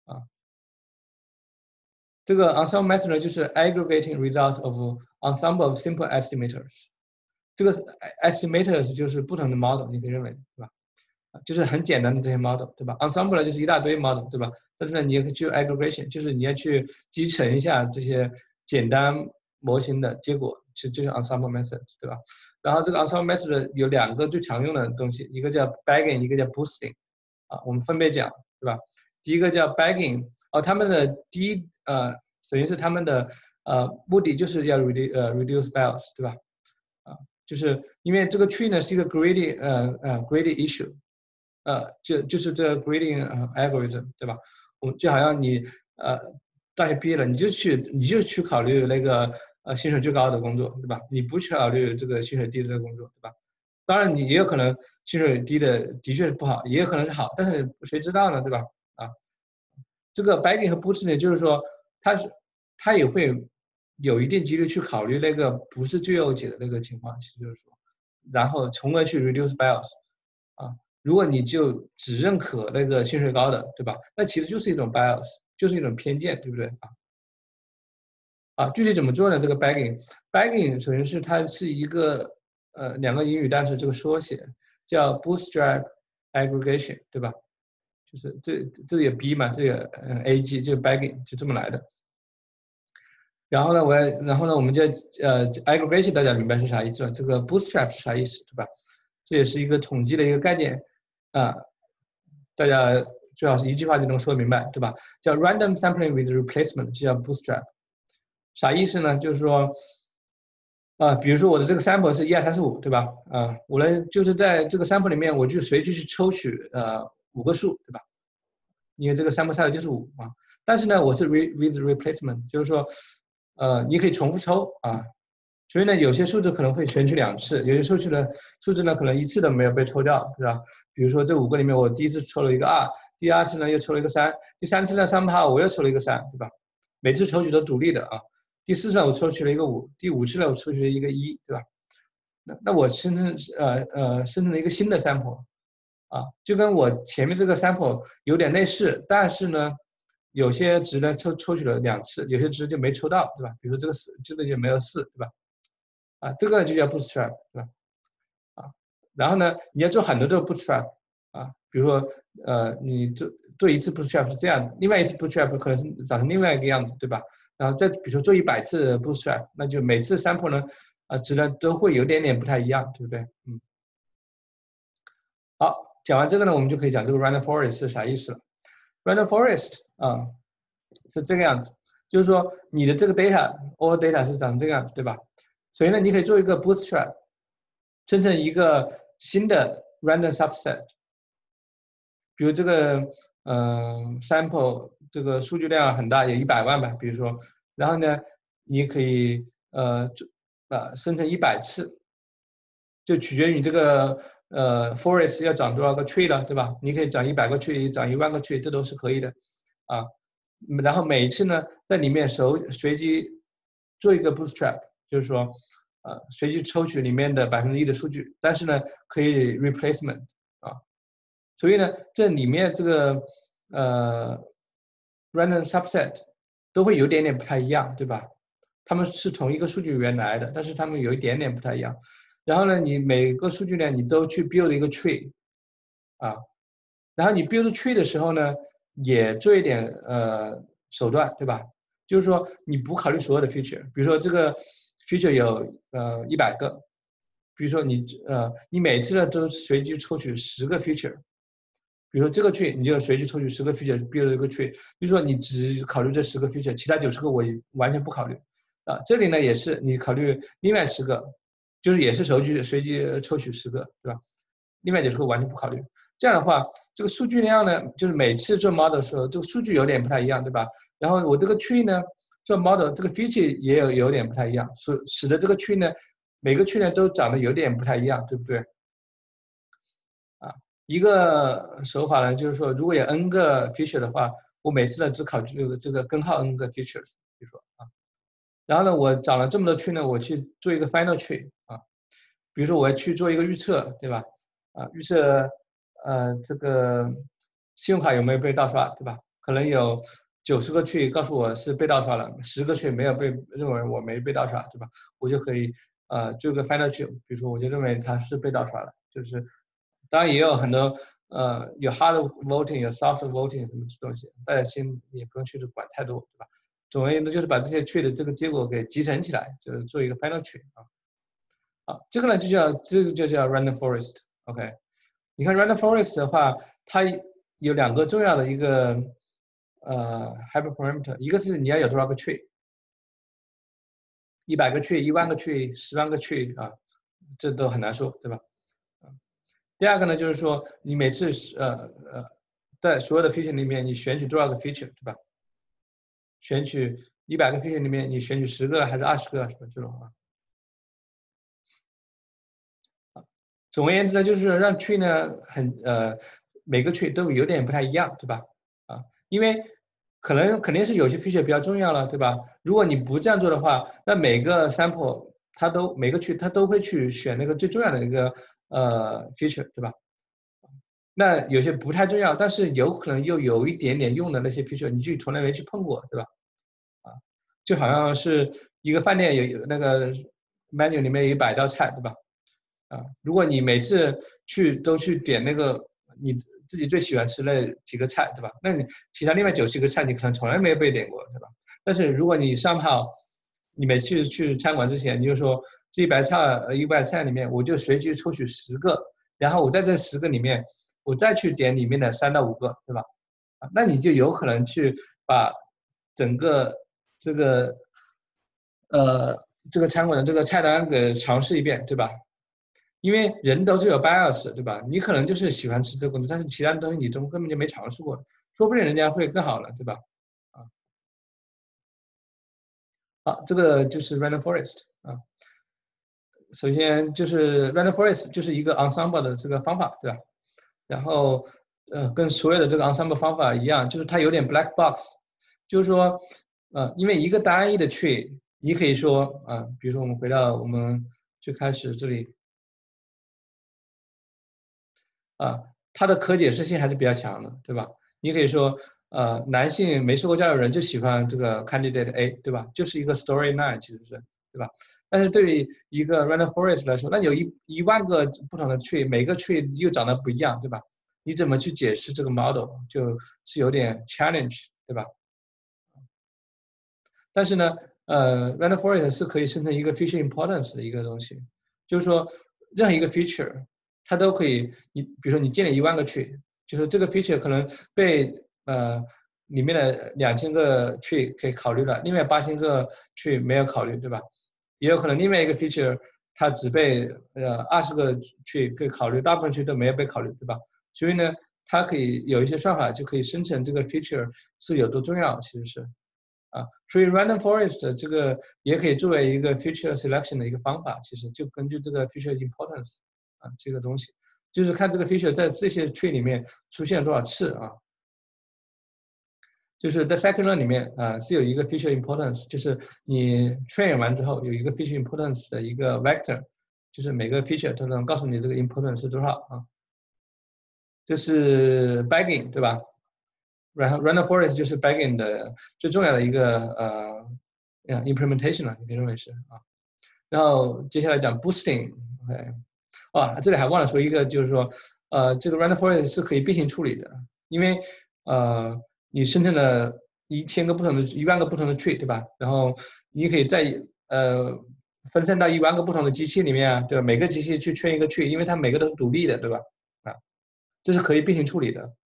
Speaker 1: 这个 ensemble method 呢，就是 aggregating results of ensemble of simple estimators。这个 estimators 就是不同的 model， 你可以认为，对吧？就是很简单的这些 model， 对吧 ？ensemble 呢就是一大堆 model， 对吧？但是呢，你也可以去 aggregation， 就是你要去集成一下这些简单模型的结果， 其实就是 ensemble method， 对吧？然后这个 ensemble method 有2个最常用的东西，一个叫 bagging， 一个叫 boosting， 我们分别讲，对吧？第一个叫 bagging， 他们的首先是他们的目的就是要 reduce bias， 对吧？就是因为这个 tree 呢是一个 grading grading issue， 就是这 grading algorithm， 对吧？就好像你大学毕业了，你就去考虑那个薪水最高的工作，对吧？你不去考虑这个薪水低的工作，对吧？当然你也有可能薪水低的确是不好，也有可能是好，但是谁知道呢，对吧？这个 bagging 和 boosting 呢，就是说它也会有一定几率去考虑那个不是最优解的那个情况，其实就是说，然后从而去 reduce bias。如果你就只认可那个薪水高的，对吧？那其实就是一种 bias， 就是一种偏见，对不对？具体怎么做呢？这个 bagging 首先是它是一个2个英语单词这个缩写，叫 bootstrap aggregation， 对吧？就是这个 B 嘛，这个AG 就是 bagging 就这么来的。然后呢，我们就aggregation 大家明白是啥意思了？这个 bootstrap 是啥意思，对吧？这也是一个统计的一个概念大家最好是一句话就能说明白，对吧？叫 random sampling with replacement， 就叫 bootstrap。啥意思呢？就是说比如说我的这个 sample 是1、2、3、4、5，对吧？我呢就是在这个 sample 里面，我就随机去抽取5个数，对吧？因为这个 sample size 就是5但是呢，我是 with replacement， 就是说你可以重复抽所以呢，有些数字可能会选取2次，有些数字呢可能1次都没有被抽掉，对吧？比如说这5个里面，我第1次抽了一个2，第2次呢又抽了一个3，第3次呢3号我又抽了一个3，对吧？每次抽取都独立的第4次呢我抽取了一个5，第5次呢我抽取了一个1，对吧？那我生成了一个新的 sample 就跟我前面这个 sample 有点类似，但是呢，有些值呢抽取了2次，有些值就没抽到，对吧？比如说这个就没有4，对吧？这个就叫 bootstrap， 对吧？然后呢，你要做很多这个 bootstrap 比如说你做一次 bootstrap 是这样，另外一次 bootstrap 可能是长成另外一个样子，对吧？然后再比如说做100次 bootstrap， 那就每次 sample 呢值呢都会有点不太一样，对不对？好，讲完这个呢，我们就可以讲这个 random forest 是啥意思了。random forest 是这个样子，就是说你的这个 all data 是长这个样子，对吧？所以呢，你可以做一个 bootstrap， 生成一个新的 random subset。比如这个sample 这个数据量很大，有100万吧，比如说，然后呢，你可以生成100次，就取决于你这个forest 要长多少个 tree 了，对吧？你可以长100个 tree， 长1万个 tree， 这都是可以的然后每一次呢，在里面随机做一个 bootstrap， 就是说随机抽取里面的1%的数据，但是呢可以 replacement 所以呢这里面这个random subset 都会有点不太一样，对吧？他们是同一个数据源来的，但是他们有一点不太一样。然后呢，你每个数据呢，你都去 build 一个 tree 然后你 build tree 的时候呢，也做一点手段，对吧？就是说你不考虑所有的 feature， 比如说这个 feature 有100个，比如说你每次呢都随机抽取10个 feature， 比如说这个 tree 你就随机抽取10个 feature build 一个 tree， 就是说你只考虑这10个 feature， 其他90个我完全不考虑这里呢也是你考虑另外10个，就是也是随机抽取10个，对吧？另外90个完全不考虑。这样的话，这个数据量呢，就是每次做 model 的时候，这个数据有点不太一样，对吧？然后我这个 tree 呢，做 model 这个 feature 也有点不太一样，使得这个 tree 呢，每个 tree 呢都长得有点不太一样，对不对？一个手法呢，就是说，如果有 n 个 feature 的话，我每次呢只考虑这个根号 n 个 features， 比如说然后呢，我长了这么多 tree 呢，我去做一个 final tree 比如说我要去做一个预测，对吧？预测这个信用卡有没有被盗刷，对吧？可能有90个 tree 告诉我是被盗刷了，10个 tree 没有被认为我没被盗刷，对吧？我就可以做一个 final tree， 比如说我就认为它是被盗刷了，就是当然也有很多有 hard voting 有 soft voting 什么东西，大家先也不用去管太多，对吧？ 总而言之就是把这些 tree 的这个结果给集成起来，就是做一个 final tree 啊。好，这个呢就叫random forest。OK， 你看 random forest 的话，它有2个重要的一个hyperparameter， 一个是你要有多少个 tree，100个 tree、10000个 tree、10万个 tree 啊，这都很难说，对吧？第二个呢就是说你每次在所有的 feature 里面你选取多少个 feature， 对吧？选取100个 feature 里面你选取10个还是20个什么这种啊？总而言之呢，就是让 tree 呢每个 tree 都有点不太一样，对吧？因为肯定是有些 feature 比较重要了，对吧？如果你不这样做的话，那每个 sample 每个 tree 它都会去选那个最重要的一个feature， 对吧？那有些不太重要，但是有可能又有一点点用的那些 feature， 你就从来没去碰过，对吧？就好像是一个饭店有那个 menu 里面有100道菜，对吧？如果你每次都去点那个你自己最喜欢吃的几个菜，对吧？那你其他另外90个菜你可能从来没有被点过，对吧？但是如果你somehow你每次去餐馆之前，你就说这100菜里面，我就随机抽取10个，然后我在这10个里面，我再去点里面的3到5个，对吧？那你就有可能去把整个这个餐馆的这个菜单给尝试一遍，对吧？因为人都是有 bias， 对吧？你可能就是喜欢吃这个东西，但是其他的东西你根本就没尝试过，说不定人家会更好了，对吧？好，这个就是 random forest 啊。首先就是 random forest 就是一个 ensemble 的这个方法，对吧？然后跟所有的这个 ensemble 方法一样，就是它有点 black box， 就是说因为一个单一的 tree， 你可以说比如说我们回到我们最开始这里。它的可解释性还是比较强的，对吧？你可以说，男性没受过教育的人就喜欢这个 candidate A， 对吧？就是一个 storyline， 其实是，对吧？但是对于一个 random forest 来说，那有1万个不同的 tree， 每个 tree 又长得不一样，对吧？你怎么去解释这个 model， 就是有点 challenge， 对吧？但是呢，random forest 是可以生成一个 feature importance 的一个东西，就是说任何一个 feature。它都可以，比如说你建了1万个 tree， 就是这个 feature 可能被里面的2000个 tree 可以考虑了，另外8000个 tree 没有考虑，对吧？也有可能另外一个 feature 它只被20个 tree 可以考虑，大部分 tree 都没有被考虑，对吧？所以呢，它可以有一些算法就可以生成这个 feature 是有多重要，其实是所以 random forest 这个也可以作为一个 feature selection 的一个方法，其实就根据这个 feature importance。这个东西就是看这个 feature 在这些 tree 里面出现了多少次就是在 scikit-learn 里面是有一个 feature importance， 就是你 train 完之后有一个 feature importance 的一个 vector， 就是每个 feature 都能告诉你这个 importance 是多少这是 bagging， 对吧？然后 random forest 就是 bagging 的最重要的一个implementation 了，你可以认为是然后接下来讲 boosting，OK。这里还忘了说一个，就是说，这个 random forest 是可以并行处理的，因为你生成了1万个不同的 tree， 对吧？然后你可以再分散到1万个不同的机器里面对吧？每个机器去train一个 tree， 因为它每个都是独立的，对吧？这是可以并行处理的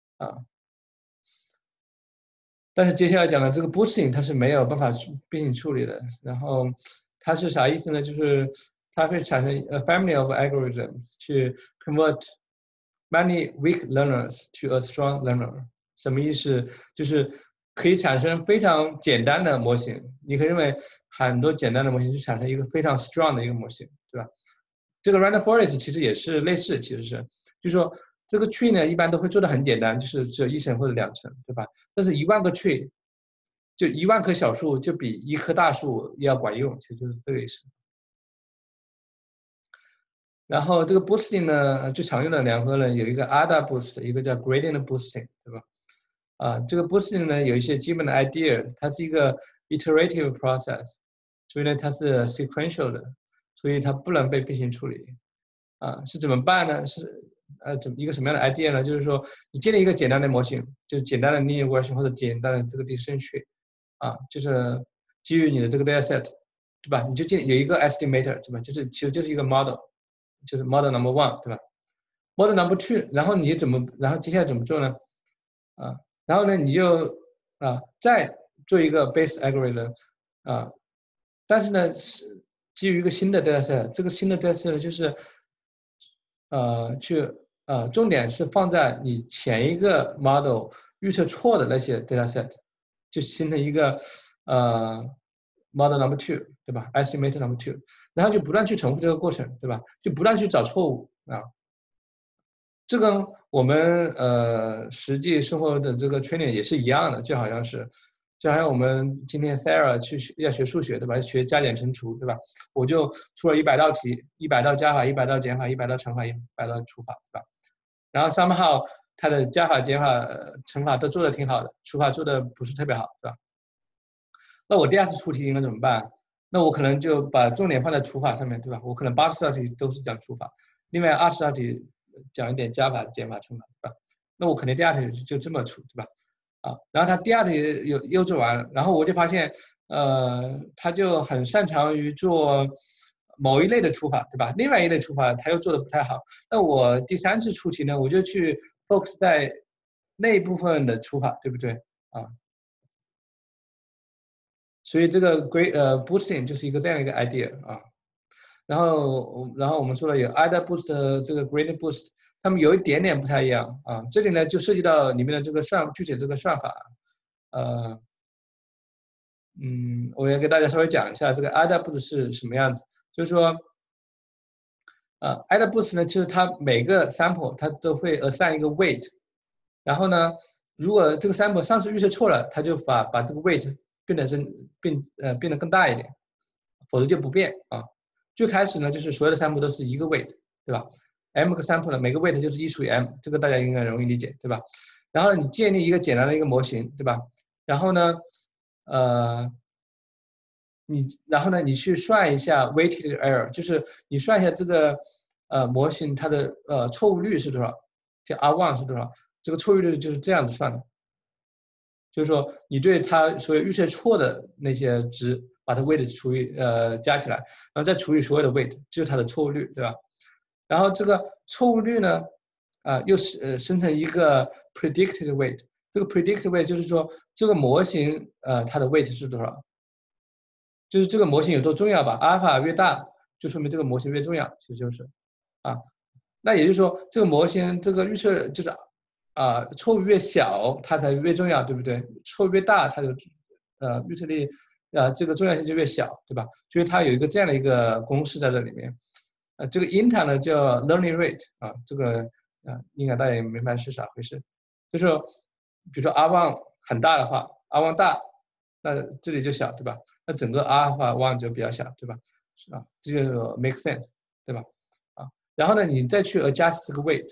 Speaker 1: 但是接下来讲的这个 boosting 它是没有办法并行处理的，然后它是啥意思呢？就是它会产生 a family of algorithms 去 convert many weak learners to a strong learner。什么意思？就是可以产生非常简单的模型，你可以认为很多简单的模型去产生一个非常 strong 的一个模型，对吧？这个 random forest 其实也是类似，其实是，就是说这个 tree 呢一般都会做的很简单，就是只有1层或者2层，对吧？但是1万个 tree， 就1万棵小树就比1棵大树要管用，其实是这个意思。然后这个 boosting 呢，最常用的2个呢，有一个 ADA boost， 一个叫 gradient boosting， 对吧？这个 boosting 呢有一些基本的 idea， 它是一个 iterative process， 所以呢它是 sequential 的，所以它不能被并行处理。是怎么办呢？是一个什么样的 idea 呢？就是说你建立一个简单的模型，就是简单的 linear regression 或者简单的这个 decision tree， 就是基于你的这个 dataset， 对吧？你就有一个 estimator， 对吧？其实就是一个 model， 就是 model number one， 对吧 ？model number two， 然后接下来怎么做呢？然后呢，你就再做一个 base algorithm， 但是呢是基于一个新的 dataset， 这个新的 dataset 就是重点是放在你前一个 model 预测错的那些 dataset， 就形成一个model number two， 对吧 ？estimate number two， 然后就不断去重复这个过程，对吧？就不断去找错误这跟我们实际生活的这个 training 也是一样的，就好像我们今天 Sarah 要学数学，对吧？学加减乘除，对吧？我就出了100道题，100道加法，100道减法，100道乘法，100道除法，对吧？然后 somehow 它的加法、减法、乘法都做的挺好的，除法做的不是特别好，对吧？那我第二次出题应该怎么办？那我可能就把重点放在除法上面，对吧？我可能80道题都是讲除法，另外20道题讲一点加法、减法、乘法，对吧？那我肯定第二题就这么出，对吧？然后他第二题又做完了，然后我就发现，他就很擅长于做某一类的除法，对吧？另外一类除法他又做的不太好。那我第3次出题呢，我就去 focus 在那一部分的除法，对不对？所以这个boosting 就是一个这样一个 idea 然后我们说了有 either boost 这个 gradient boost。他们有一点点不太一样这里呢就涉及到里面的这个具体这个算法，我也给大家稍微讲一下这个 either boost 是什么样子，就是说either boost 呢，就是它每个 sample 它都会 assign 一个 weight， 然后呢，如果这个 sample 上次预测错了，它就把这个 weight 变得更大一点，否则就不变最开始呢，就是所有的 sample 都是一个 weight， 对吧？m 个 sample 呢，每个 weight 就是1/m， 这个大家应该容易理解，对吧？然后你建立一个简单的一个模型，对吧？然后呢，你去算一下 weighted error， 就是你算一下这个模型它的错误率是多少，叫 R1 是多少？这个错误率就是这样子算的，就是说你对它所有预测错的那些值，把它 weight 加起来，然后再除以所有的 weight， 就是它的错误率，对吧？然后这个错误率呢，又是生成一个 predicted weight。这个 predicted weight 就是说这个模型它的 weight 是多少？就是这个模型有多重要吧？阿尔法越大，就说明这个模型越重要，其实就是那也就是说这个模型这个预测就是错误越小它才越重要，对不对？错误越大它就预测力这个重要性就越小，对吧？所以它有一个这样的一个公式在这里面。这个 inter 呢叫 learning rate 这个应该大家也明白是啥回事，就是比如说 R1 很大的话 ，R1 大，那这里就小，对吧？那整个 alpha1 就比较小，对吧？这就 make sense， 对吧？然后呢，你再去 adjust 这个 weight，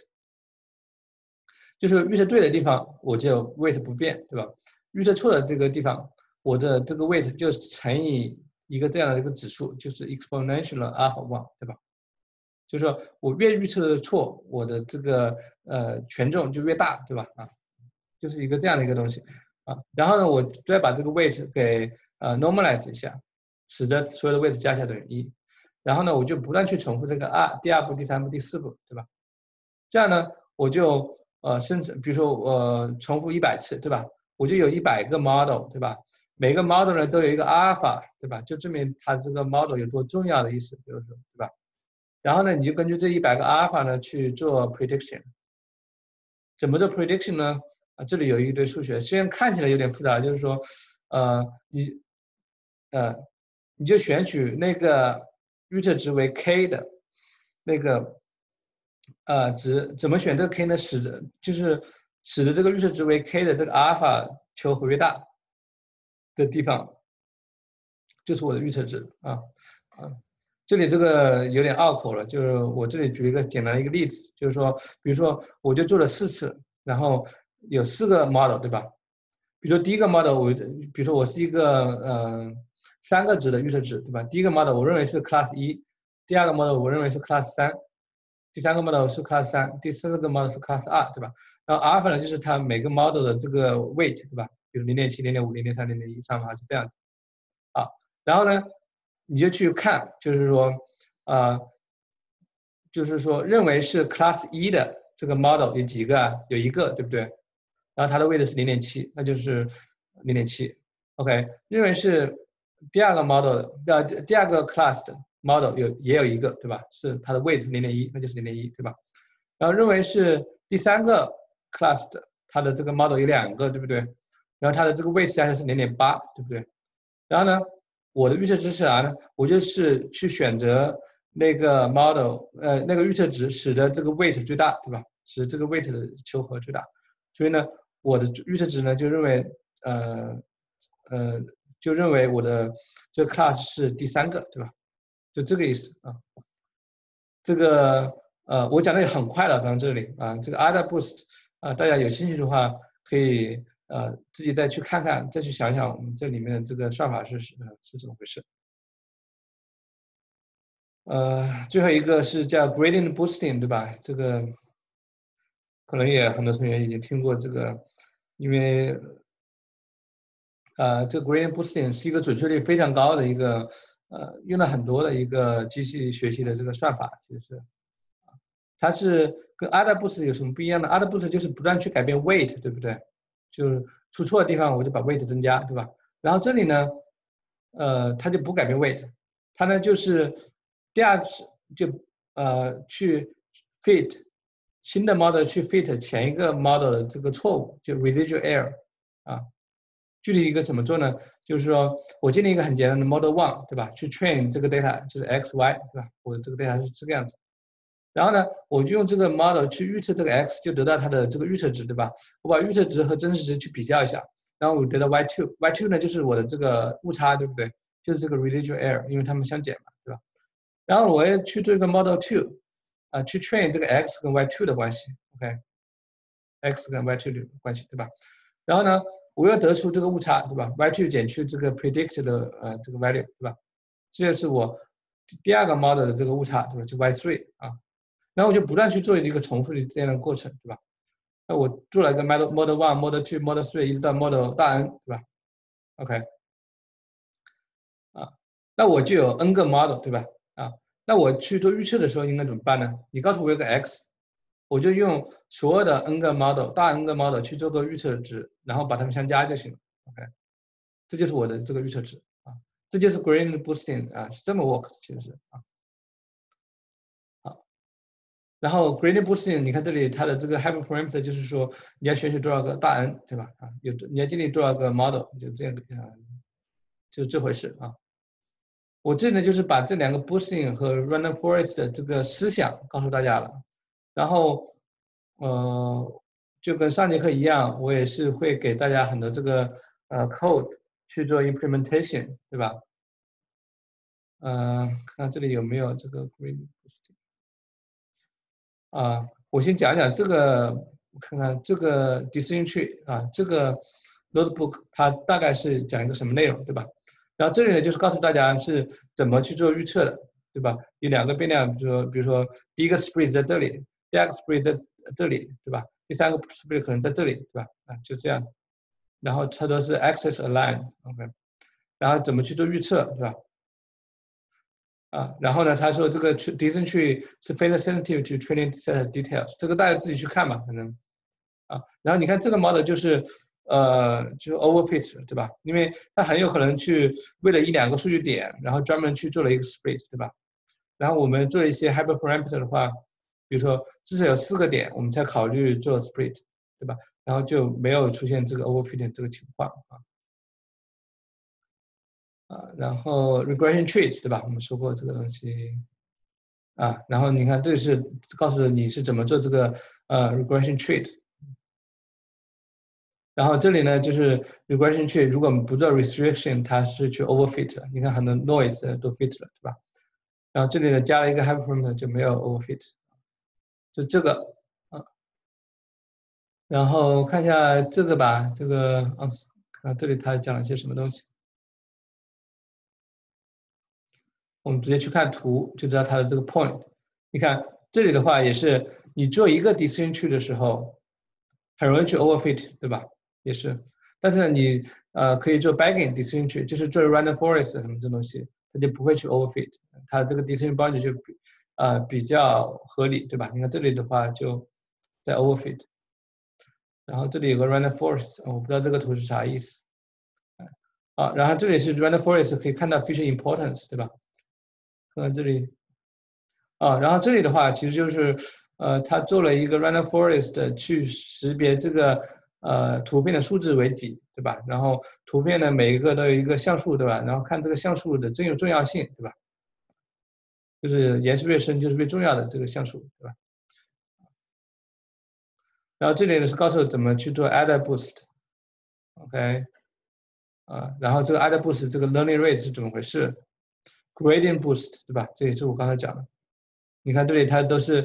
Speaker 1: 就是预测对的地方我就 weight 不变，对吧？预测错的这个地方，我的这个 weight 就乘以一个这样的一个指数，就是 exponential alpha1， 对吧？就是说我越预测的错，我的这个权重就越大，对吧？就是一个这样的一个东西然后呢，我再把这个 weight 给normalize 一下，使得所有的 weight 加起来等于1。然后呢，我就不断去重复这个第2步、第3步、第4步，对吧？这样呢，我就生成，比如说我重复100次，对吧？我就有100个 model， 对吧？每个 model 呢都有一个 alpha， 对吧？就证明它这个 model 有多重要的意思，比如说，对吧？然后呢，你就根据这100个 alpha 呢去做 prediction。怎么做 prediction 呢？这里有一堆数学，虽然看起来有点复杂，就是说，你就选取那个预测值为 k 的那个值，怎么选这个 k 呢？使得这个预测值为 k 的这个 alpha 求活跃大的地方，就是我的预测值这里这个有点拗口了，就是我这里举一个简单的一个例子，就是说，比如说我就做了4次，然后有4个 model， 对吧？比如说第一个 model， 比如说我是一个3个值的预测值，对吧？第一个 model 我认为是 class 1，第2个 model 我认为是 class 3，第3个 model 是 class 3，第4个 model 是 class 2，对吧？然后 alpha 呢就是它每个 model 的这个 weight， 对吧？ 比如0.7、0.5、0.3、0.1上的话是这样子啊。然后呢，你就去看，就是说认为是 Class 1的这个 model 有几个啊？有一个，对不对？然后它的位置是0.7，那就是0.7。OK， 认为是第二个 model 第二个 class 的 model 也有一个，对吧？是它的位置是0.1，那就是0.1，对吧？然后认为是第三个 class 的，它的这个 model 有2个，对不对？然后它的这个位置加起来是0.8，对不对？然后呢，我的预测值是啥呢？我就是去选择那个 model，那个预测值使得这个 weight 最大，对吧？使这个 weight 的求和最大。所以呢，我的预测值呢就认为，就认为我的这个 class 是第3个，对吧？就这个意思啊。这个我讲的也很快了，到这里啊，这个 AdaBoost 啊，大家有兴趣的话可以自己再去看看，再去想想我们这里面的这个算法是怎么回事。最后一个是叫 Gradient Boosting， 对吧？这个可能也很多同学已经听过这个，因为这个 Gradient Boosting 是一个准确率非常高的一个用了很多的一个机器学习的这个算法，其实是。它是跟 AdaBoost 有什么不一样呢 ？AdaBoost 就是不断去改变 weight， 对不对？就是出错的地方我就把 weight 增加，对吧？然后这里呢，它就不改变 weight， 它呢就是第二次就去 fit 新的 model 去 fit 前一个 model 的这个错误，就 residual error 啊。具体一个怎么做呢？就是说我建立一个很简单的 model one， 对吧？去 train 这个 data 就是 x y， 对吧？我的这个 data 是这个样子。然后呢，我就用这个 model 去预测这个 x， 就得到它的这个预测值，对吧？我把预测值和真实值去比较一下，然后我得到 y2 呢就是我的这个误差，对不对？就是这个 residual error， 因为它们相减嘛，对吧？然后我也去做一个 model 2，去 train 这个 x 跟 y2 的关系 ，OK，x 跟 y2 的关系，对吧？然后呢，我要得出这个误差，对吧 ？y2 减去这个 predict 的这个 value， 对吧？这就是我第二个 model 的这个误差，对吧？就 y3 啊。然后我就不断去做一个重复的这样的过程，对吧？那我做了一个 model 1、model 2、model 3，一直到 model 大 N， 对吧 ？OK， 啊，那我就有 N 个 model， 对吧？啊，那我去做预测的时候应该怎么办呢？你告诉我有个 x， 我就用所有的 N 个 model 大 N 个 model 去做个预测值，然后把它们相加就行了。OK， 这就是我的这个预测值啊，这就是 gradient boosting 啊，是这么 work 其实是啊。然后 gradient boosting， 你看这里它的这个 hyperparameter 就是说你要选取多少个大 N， 对吧？啊，你要建立多少个 model， 就这样就这回事啊。我这里呢就是把这2个 boosting 和 random forest 的这个思想告诉大家了。然后就跟上节课一样，我也是会给大家很多这个code 去做 implementation， 对吧？看这里有没有这个 gradient boosting。我先讲讲这个，看看这个 decision tree 啊，这个 notebook 它大概是讲一个什么内容，对吧？然后这里呢就是告诉大家是怎么去做预测的，对吧？有2个变量，比如说第一个 split 在这里，第二个 split 在这里，对吧？第3个 split 可能在这里，对吧？就这样。然后它都是 axis align，OK，然后怎么去做预测，对吧？然后呢，他说这个 decision tree 是 phase sensitive to training set details， 这个大家自己去看吧，可能然后你看这个 model 就是就 overfit， 对吧？因为它很有可能去为了1、2个数据点，然后专门去做了一个 split， 对吧？然后我们做一些 hyperparameter 的话，比如说至少有4个点，我们才考虑做 split， 对吧？然后就没有出现这个 overfit 这个情况然后 regression trees， 对吧？我们说过这个东西然后你看这是告诉你是怎么做这个regression tree。然后这里呢就是 regression tree， 如果我们不做 restriction， 它是去 overfit 了。你看很多 noise 都 fit 了，对吧？然后这里呢加了一个 hyperparameter 就没有 overfit， 就这个然后看一下这个吧，这个这里他讲了些什么东西。我们直接去看图就知道它的这个 point。你看这里的话也是，你做一个 decision tree 的时候，很容易去 overfit， 对吧？也是。 但是呢，你可以做 backend decision tree，就是做 random forest 什么这东西，它就不会去 overfit，它这个 decision boundary 就比较合理，对吧？你看这里的话就在 overfit， 然后这里有个 random forest， 我不知道这个图是啥意思。然后这里是 random forest， 可以看到 feature importance， 对吧？看看这里，然后这里的话其实就是它做了一个 random forest 去识别这个图片的数字为几，对吧？然后图片呢每一个都有一个像素，对吧？然后看这个像素的重要性，对吧？就是颜色越深就是越重要的这个像素，对吧？然后这里呢是告诉怎么去做 add boost，OK，然后这个 add boost 这个 learning rate 是怎么回事 ？gradient boost， 对吧？这也是我刚才讲的。你看这里它都是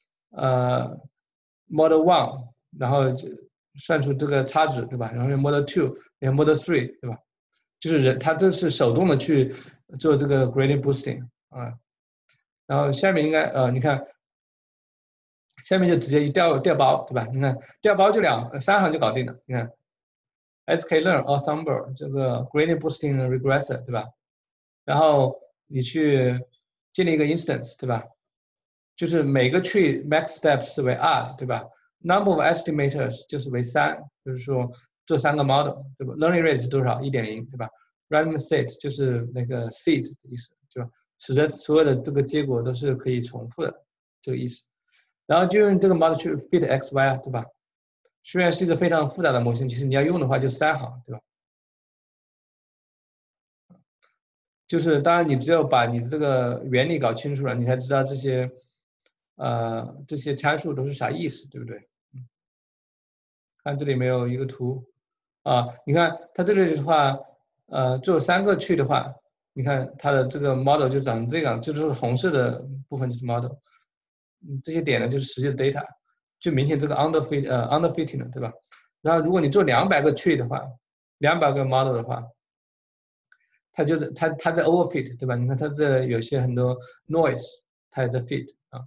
Speaker 1: model 1， 然后算出这个差值，对吧？然后 model 2， 然后 model 3， 对吧？就是它这是手动的去做这个 gradient boosting 然后下面应该你看，下面就直接一调包，对吧？你看调包就3行就搞定了。你看 sklearn ensemble 这个 gradient boosting regressor， 对吧？然后你去建立一个 instance， 对吧？就是每个 tree max step 是为 2， 对吧 ？number of estimators 就是为3，就是说做3个 model， 对吧 ？learning rate 是多少 1.0， 对吧 ？random set 就是那个 seed 的意思，对吧？使得所有的这个结果都是可以重复的这个意思。然后就用这个 model 去 fit xy， 对吧？虽然是一个非常复杂的模型，其实你要用的话就3行，对吧？就是当然你只有把你的这个原理搞清楚了，你才知道这些参数都是啥意思，对不对？看这里没有一个图你看它这里的话，做3个tree的话，你看它的这个 model 就长成这样，这就是红色的部分就是 model，这些点呢就是实际的 data， 就明显这个 underfitting 了，对吧？然后如果你做200个 tree 的话，200个 model 的话，它在 overfit， 对吧？你看它的有些很多 noise， 它也在 fit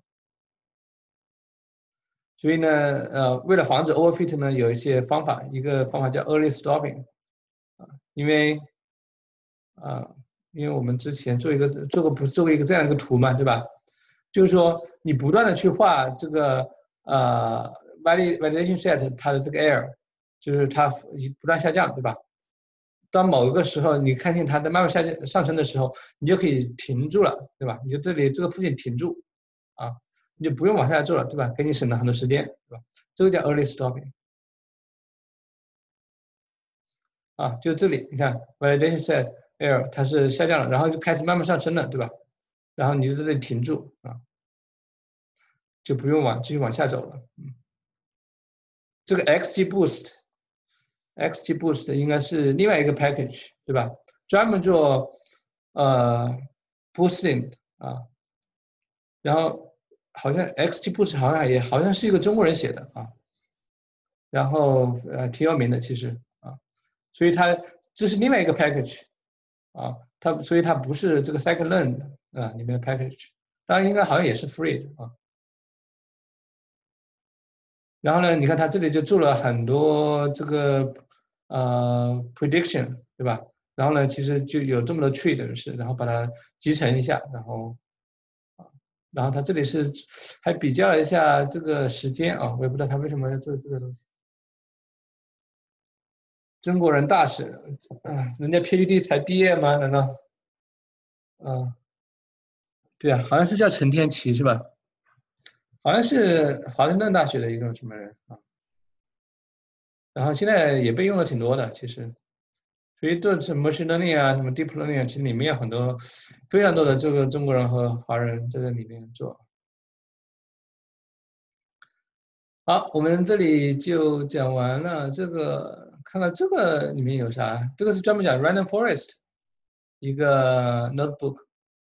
Speaker 1: 所以呢，为了防止 overfit 呢，有一些方法，一个方法叫 early stopping，因为我们之前做过一个这样一个图嘛，对吧？就是说你不断的去画这个validation set 它的这个 error， 就是它不断下降，对吧？当某一个时候你看见它在慢慢上升的时候，你就可以停住了，对吧？你就这里这个附近停住你就不用往下做了，对吧？给你省了很多时间，对吧？这个叫 early stopping 就这里你看 validation set error 它是下降了，然后就开始慢慢上升了，对吧？然后你就在这里停住就不用继续往下走了。这个 XGBoost 应该是另外一个 package， 对吧？专门做boosting 然后好像 XGBoost 好像是一个中国人写的然后挺有名的其实所以这是另外一个 package 所以它不是这个 scikit-learn 里面的 package， 当然应该好像也是 free 的然后呢，你看它这里就做了很多这个prediction， 对吧？然后呢，其实就有这么多 tree 的是，然后把它集成一下，然后它这里是还比较了一下这个时间我也不知道他为什么要做这个东西。中国人大使人家 PhD 才毕业吗？难道？对好像是叫陈天琪是吧？好像是华盛顿大学的一个什么人然后现在也被用的挺多的，其实，所以做什么 machine learning 什么 deep learning 其实里面有很多非常多的这个中国人和华人在这里面做。好，我们这里就讲完了这个，看看这个里面有啥？这个是专门讲 random forest 一个 notebook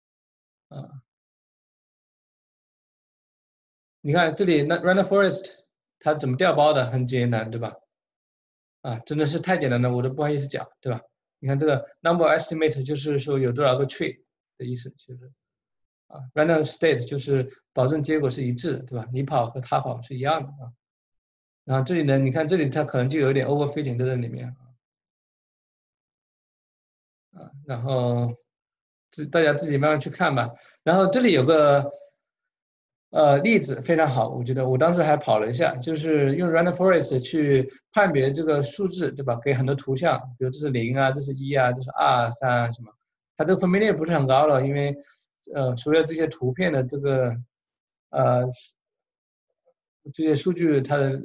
Speaker 1: 你看这里那 random forest 它怎么调包的？很简单，对吧？真的是太简单了，我都不好意思讲，对吧？你看这个 number estimate 就是说有多少个 tree 的意思，就是random state 就是保证结果是一致的，对吧？你跑和他跑是一样的然后这里呢，你看这里它可能就有点 overfitting 在这里面然后大家自己慢慢去看吧。然后这里有个例子非常好，我觉得我当时还跑了一下，就是用 Random Forest 去判别这个数字，对吧？给很多图像，比如这是0啊，这是1啊，这是2、3啊什么，它这个分辨率不是很高了，因为所有这些图片的这个这些数据它的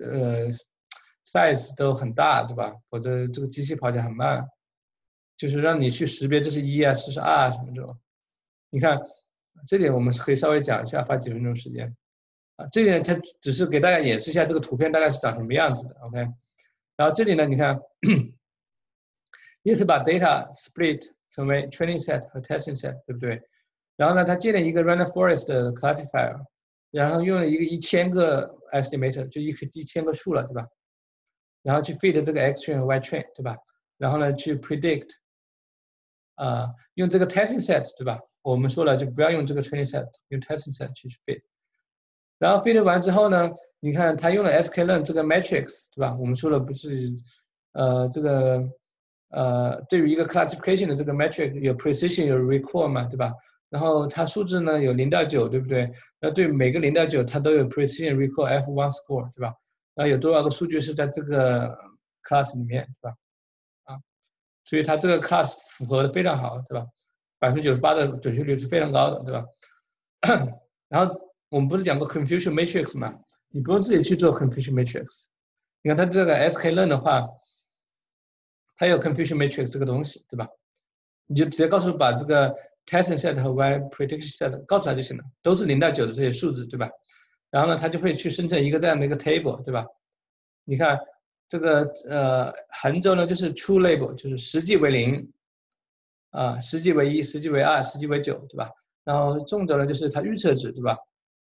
Speaker 1: size 都很大，对吧？否则这个机器跑起来很慢，就是让你去识别这是1啊，这是2啊什么这种。你看这里我们可以稍微讲一下，花几分钟时间。这里它只是给大家演示一下这个图片大概是长什么样子的 ，OK。然后这里呢，你看，也是把 data split 成为 training set 和 testing set， 对不对？然后呢，它建了一个 random forest 的 classifier， 然后用了一个1000个 estimator， 就1000个数了，对吧？然后去 feed 这个 x train 和 y train， 对吧？然后呢，去 predict， 用这个 testing set， 对吧？我们说了就不要用这个 training set， 用 testing set 去 feed。然后 feed 完之后呢，你看它用了 sklearn 这个 matrix， 对吧？我们说了不是，这个对于一个 classification 的这个 matrix 有 precision 有 recall 嘛，对吧？然后它数字呢有0到9，对不对？那对每个0到9它都有 precision recall F1 score， 对吧？然后有多少个数据是在这个 class 里面，对吧？所以它这个 class 符合的非常好，对吧？98%的准确率是非常高的，对吧？然后我们不是讲过 confusion matrix 吗？你不用自己去做 confusion matrix。你看它这个 sklearn 的话，它有 confusion matrix 这个东西，对吧？你就直接告诉把这个 testing set 和 y prediction set 告诉它就行了，都是0到9的这些数字，对吧？然后呢，它就会去生成一个这样的一个 table， 对吧？你看这个横轴呢就是 true label， 就是实际为0，实际为1，实际为2，实际为9，对吧？然后纵轴呢就是它预测值，对吧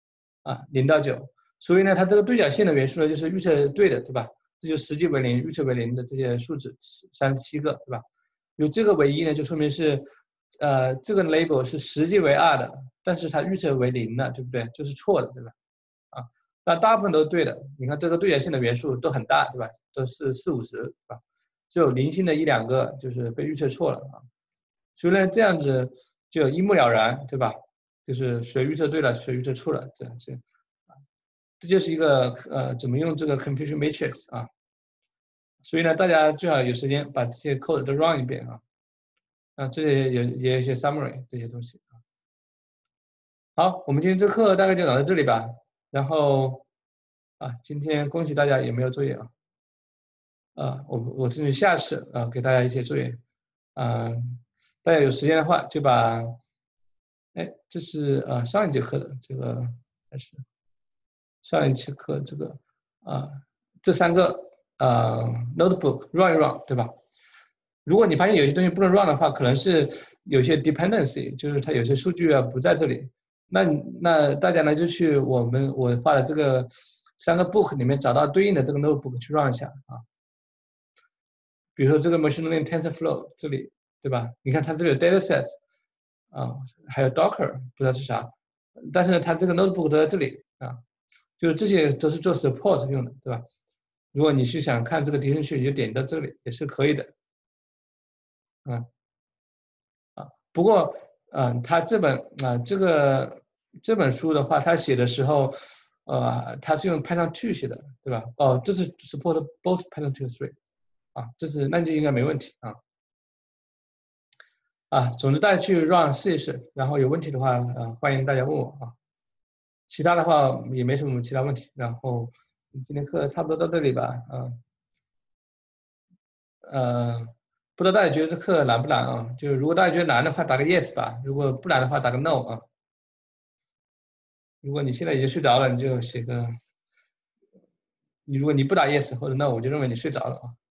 Speaker 1: ？0到9，所以呢，它这个对角线的元素呢就是预测对的，对吧？这就实际为0，预测为0的这些数字37个，对吧？有这个为1呢，就说明是这个 label 是实际为2的，但是它预测为0的，对不对？就是错的，对吧？那大部分都是对的。你看这个对角线的元素都很大，对吧？都是40、50，对吧？只有零星的1、2个就是被预测错了啊。所以呢，这样子就一目了然，对吧？就是谁预测对了，谁预测错了，这样子。这就是一个怎么用这个 confusion matrix 啊。所以呢，大家最好有时间把这些 code 都 run 一遍啊。这些也有一些 summary 这些东西啊。好，我们今天这课大概就讲到这里吧。然后今天恭喜大家也没有作业我争取下次给大家一些作业大家有时间的话就把这是上一节课的这个还是上一节课这个这3个notebook run 一 run 对吧？如果你发现有些东西不能 run 的话，可能是有些 dependency， 就是它有些数据不在这里。那大家呢就去我发的这个3个 book 里面找到对应的这个 notebook 去 run 一下比如说这个 machine learning TensorFlow 这里，对吧？你看它这里有 dataset 还有 Docker 不知道是啥，但是呢它这个 notebook 都在这里就是这些都是做 support 用的，对吧？如果你是想看这个迪生序，你就点到这里也是可以的不过它这本书的话，它写的时候它是用 Python 2写的，对吧？这是 support both Python 2和3那就应该没问题总之大家去 run 试一试，然后有问题的话欢迎大家问我其他的话也没什么其他问题，然后今天课差不多到这里吧不知道大家觉得这课难不难就是如果大家觉得难的话打个 yes 吧，如果不难的话打个 no 如果你现在已经睡着了，你就写个如果你不打 yes 或者 no， 我就认为你睡着了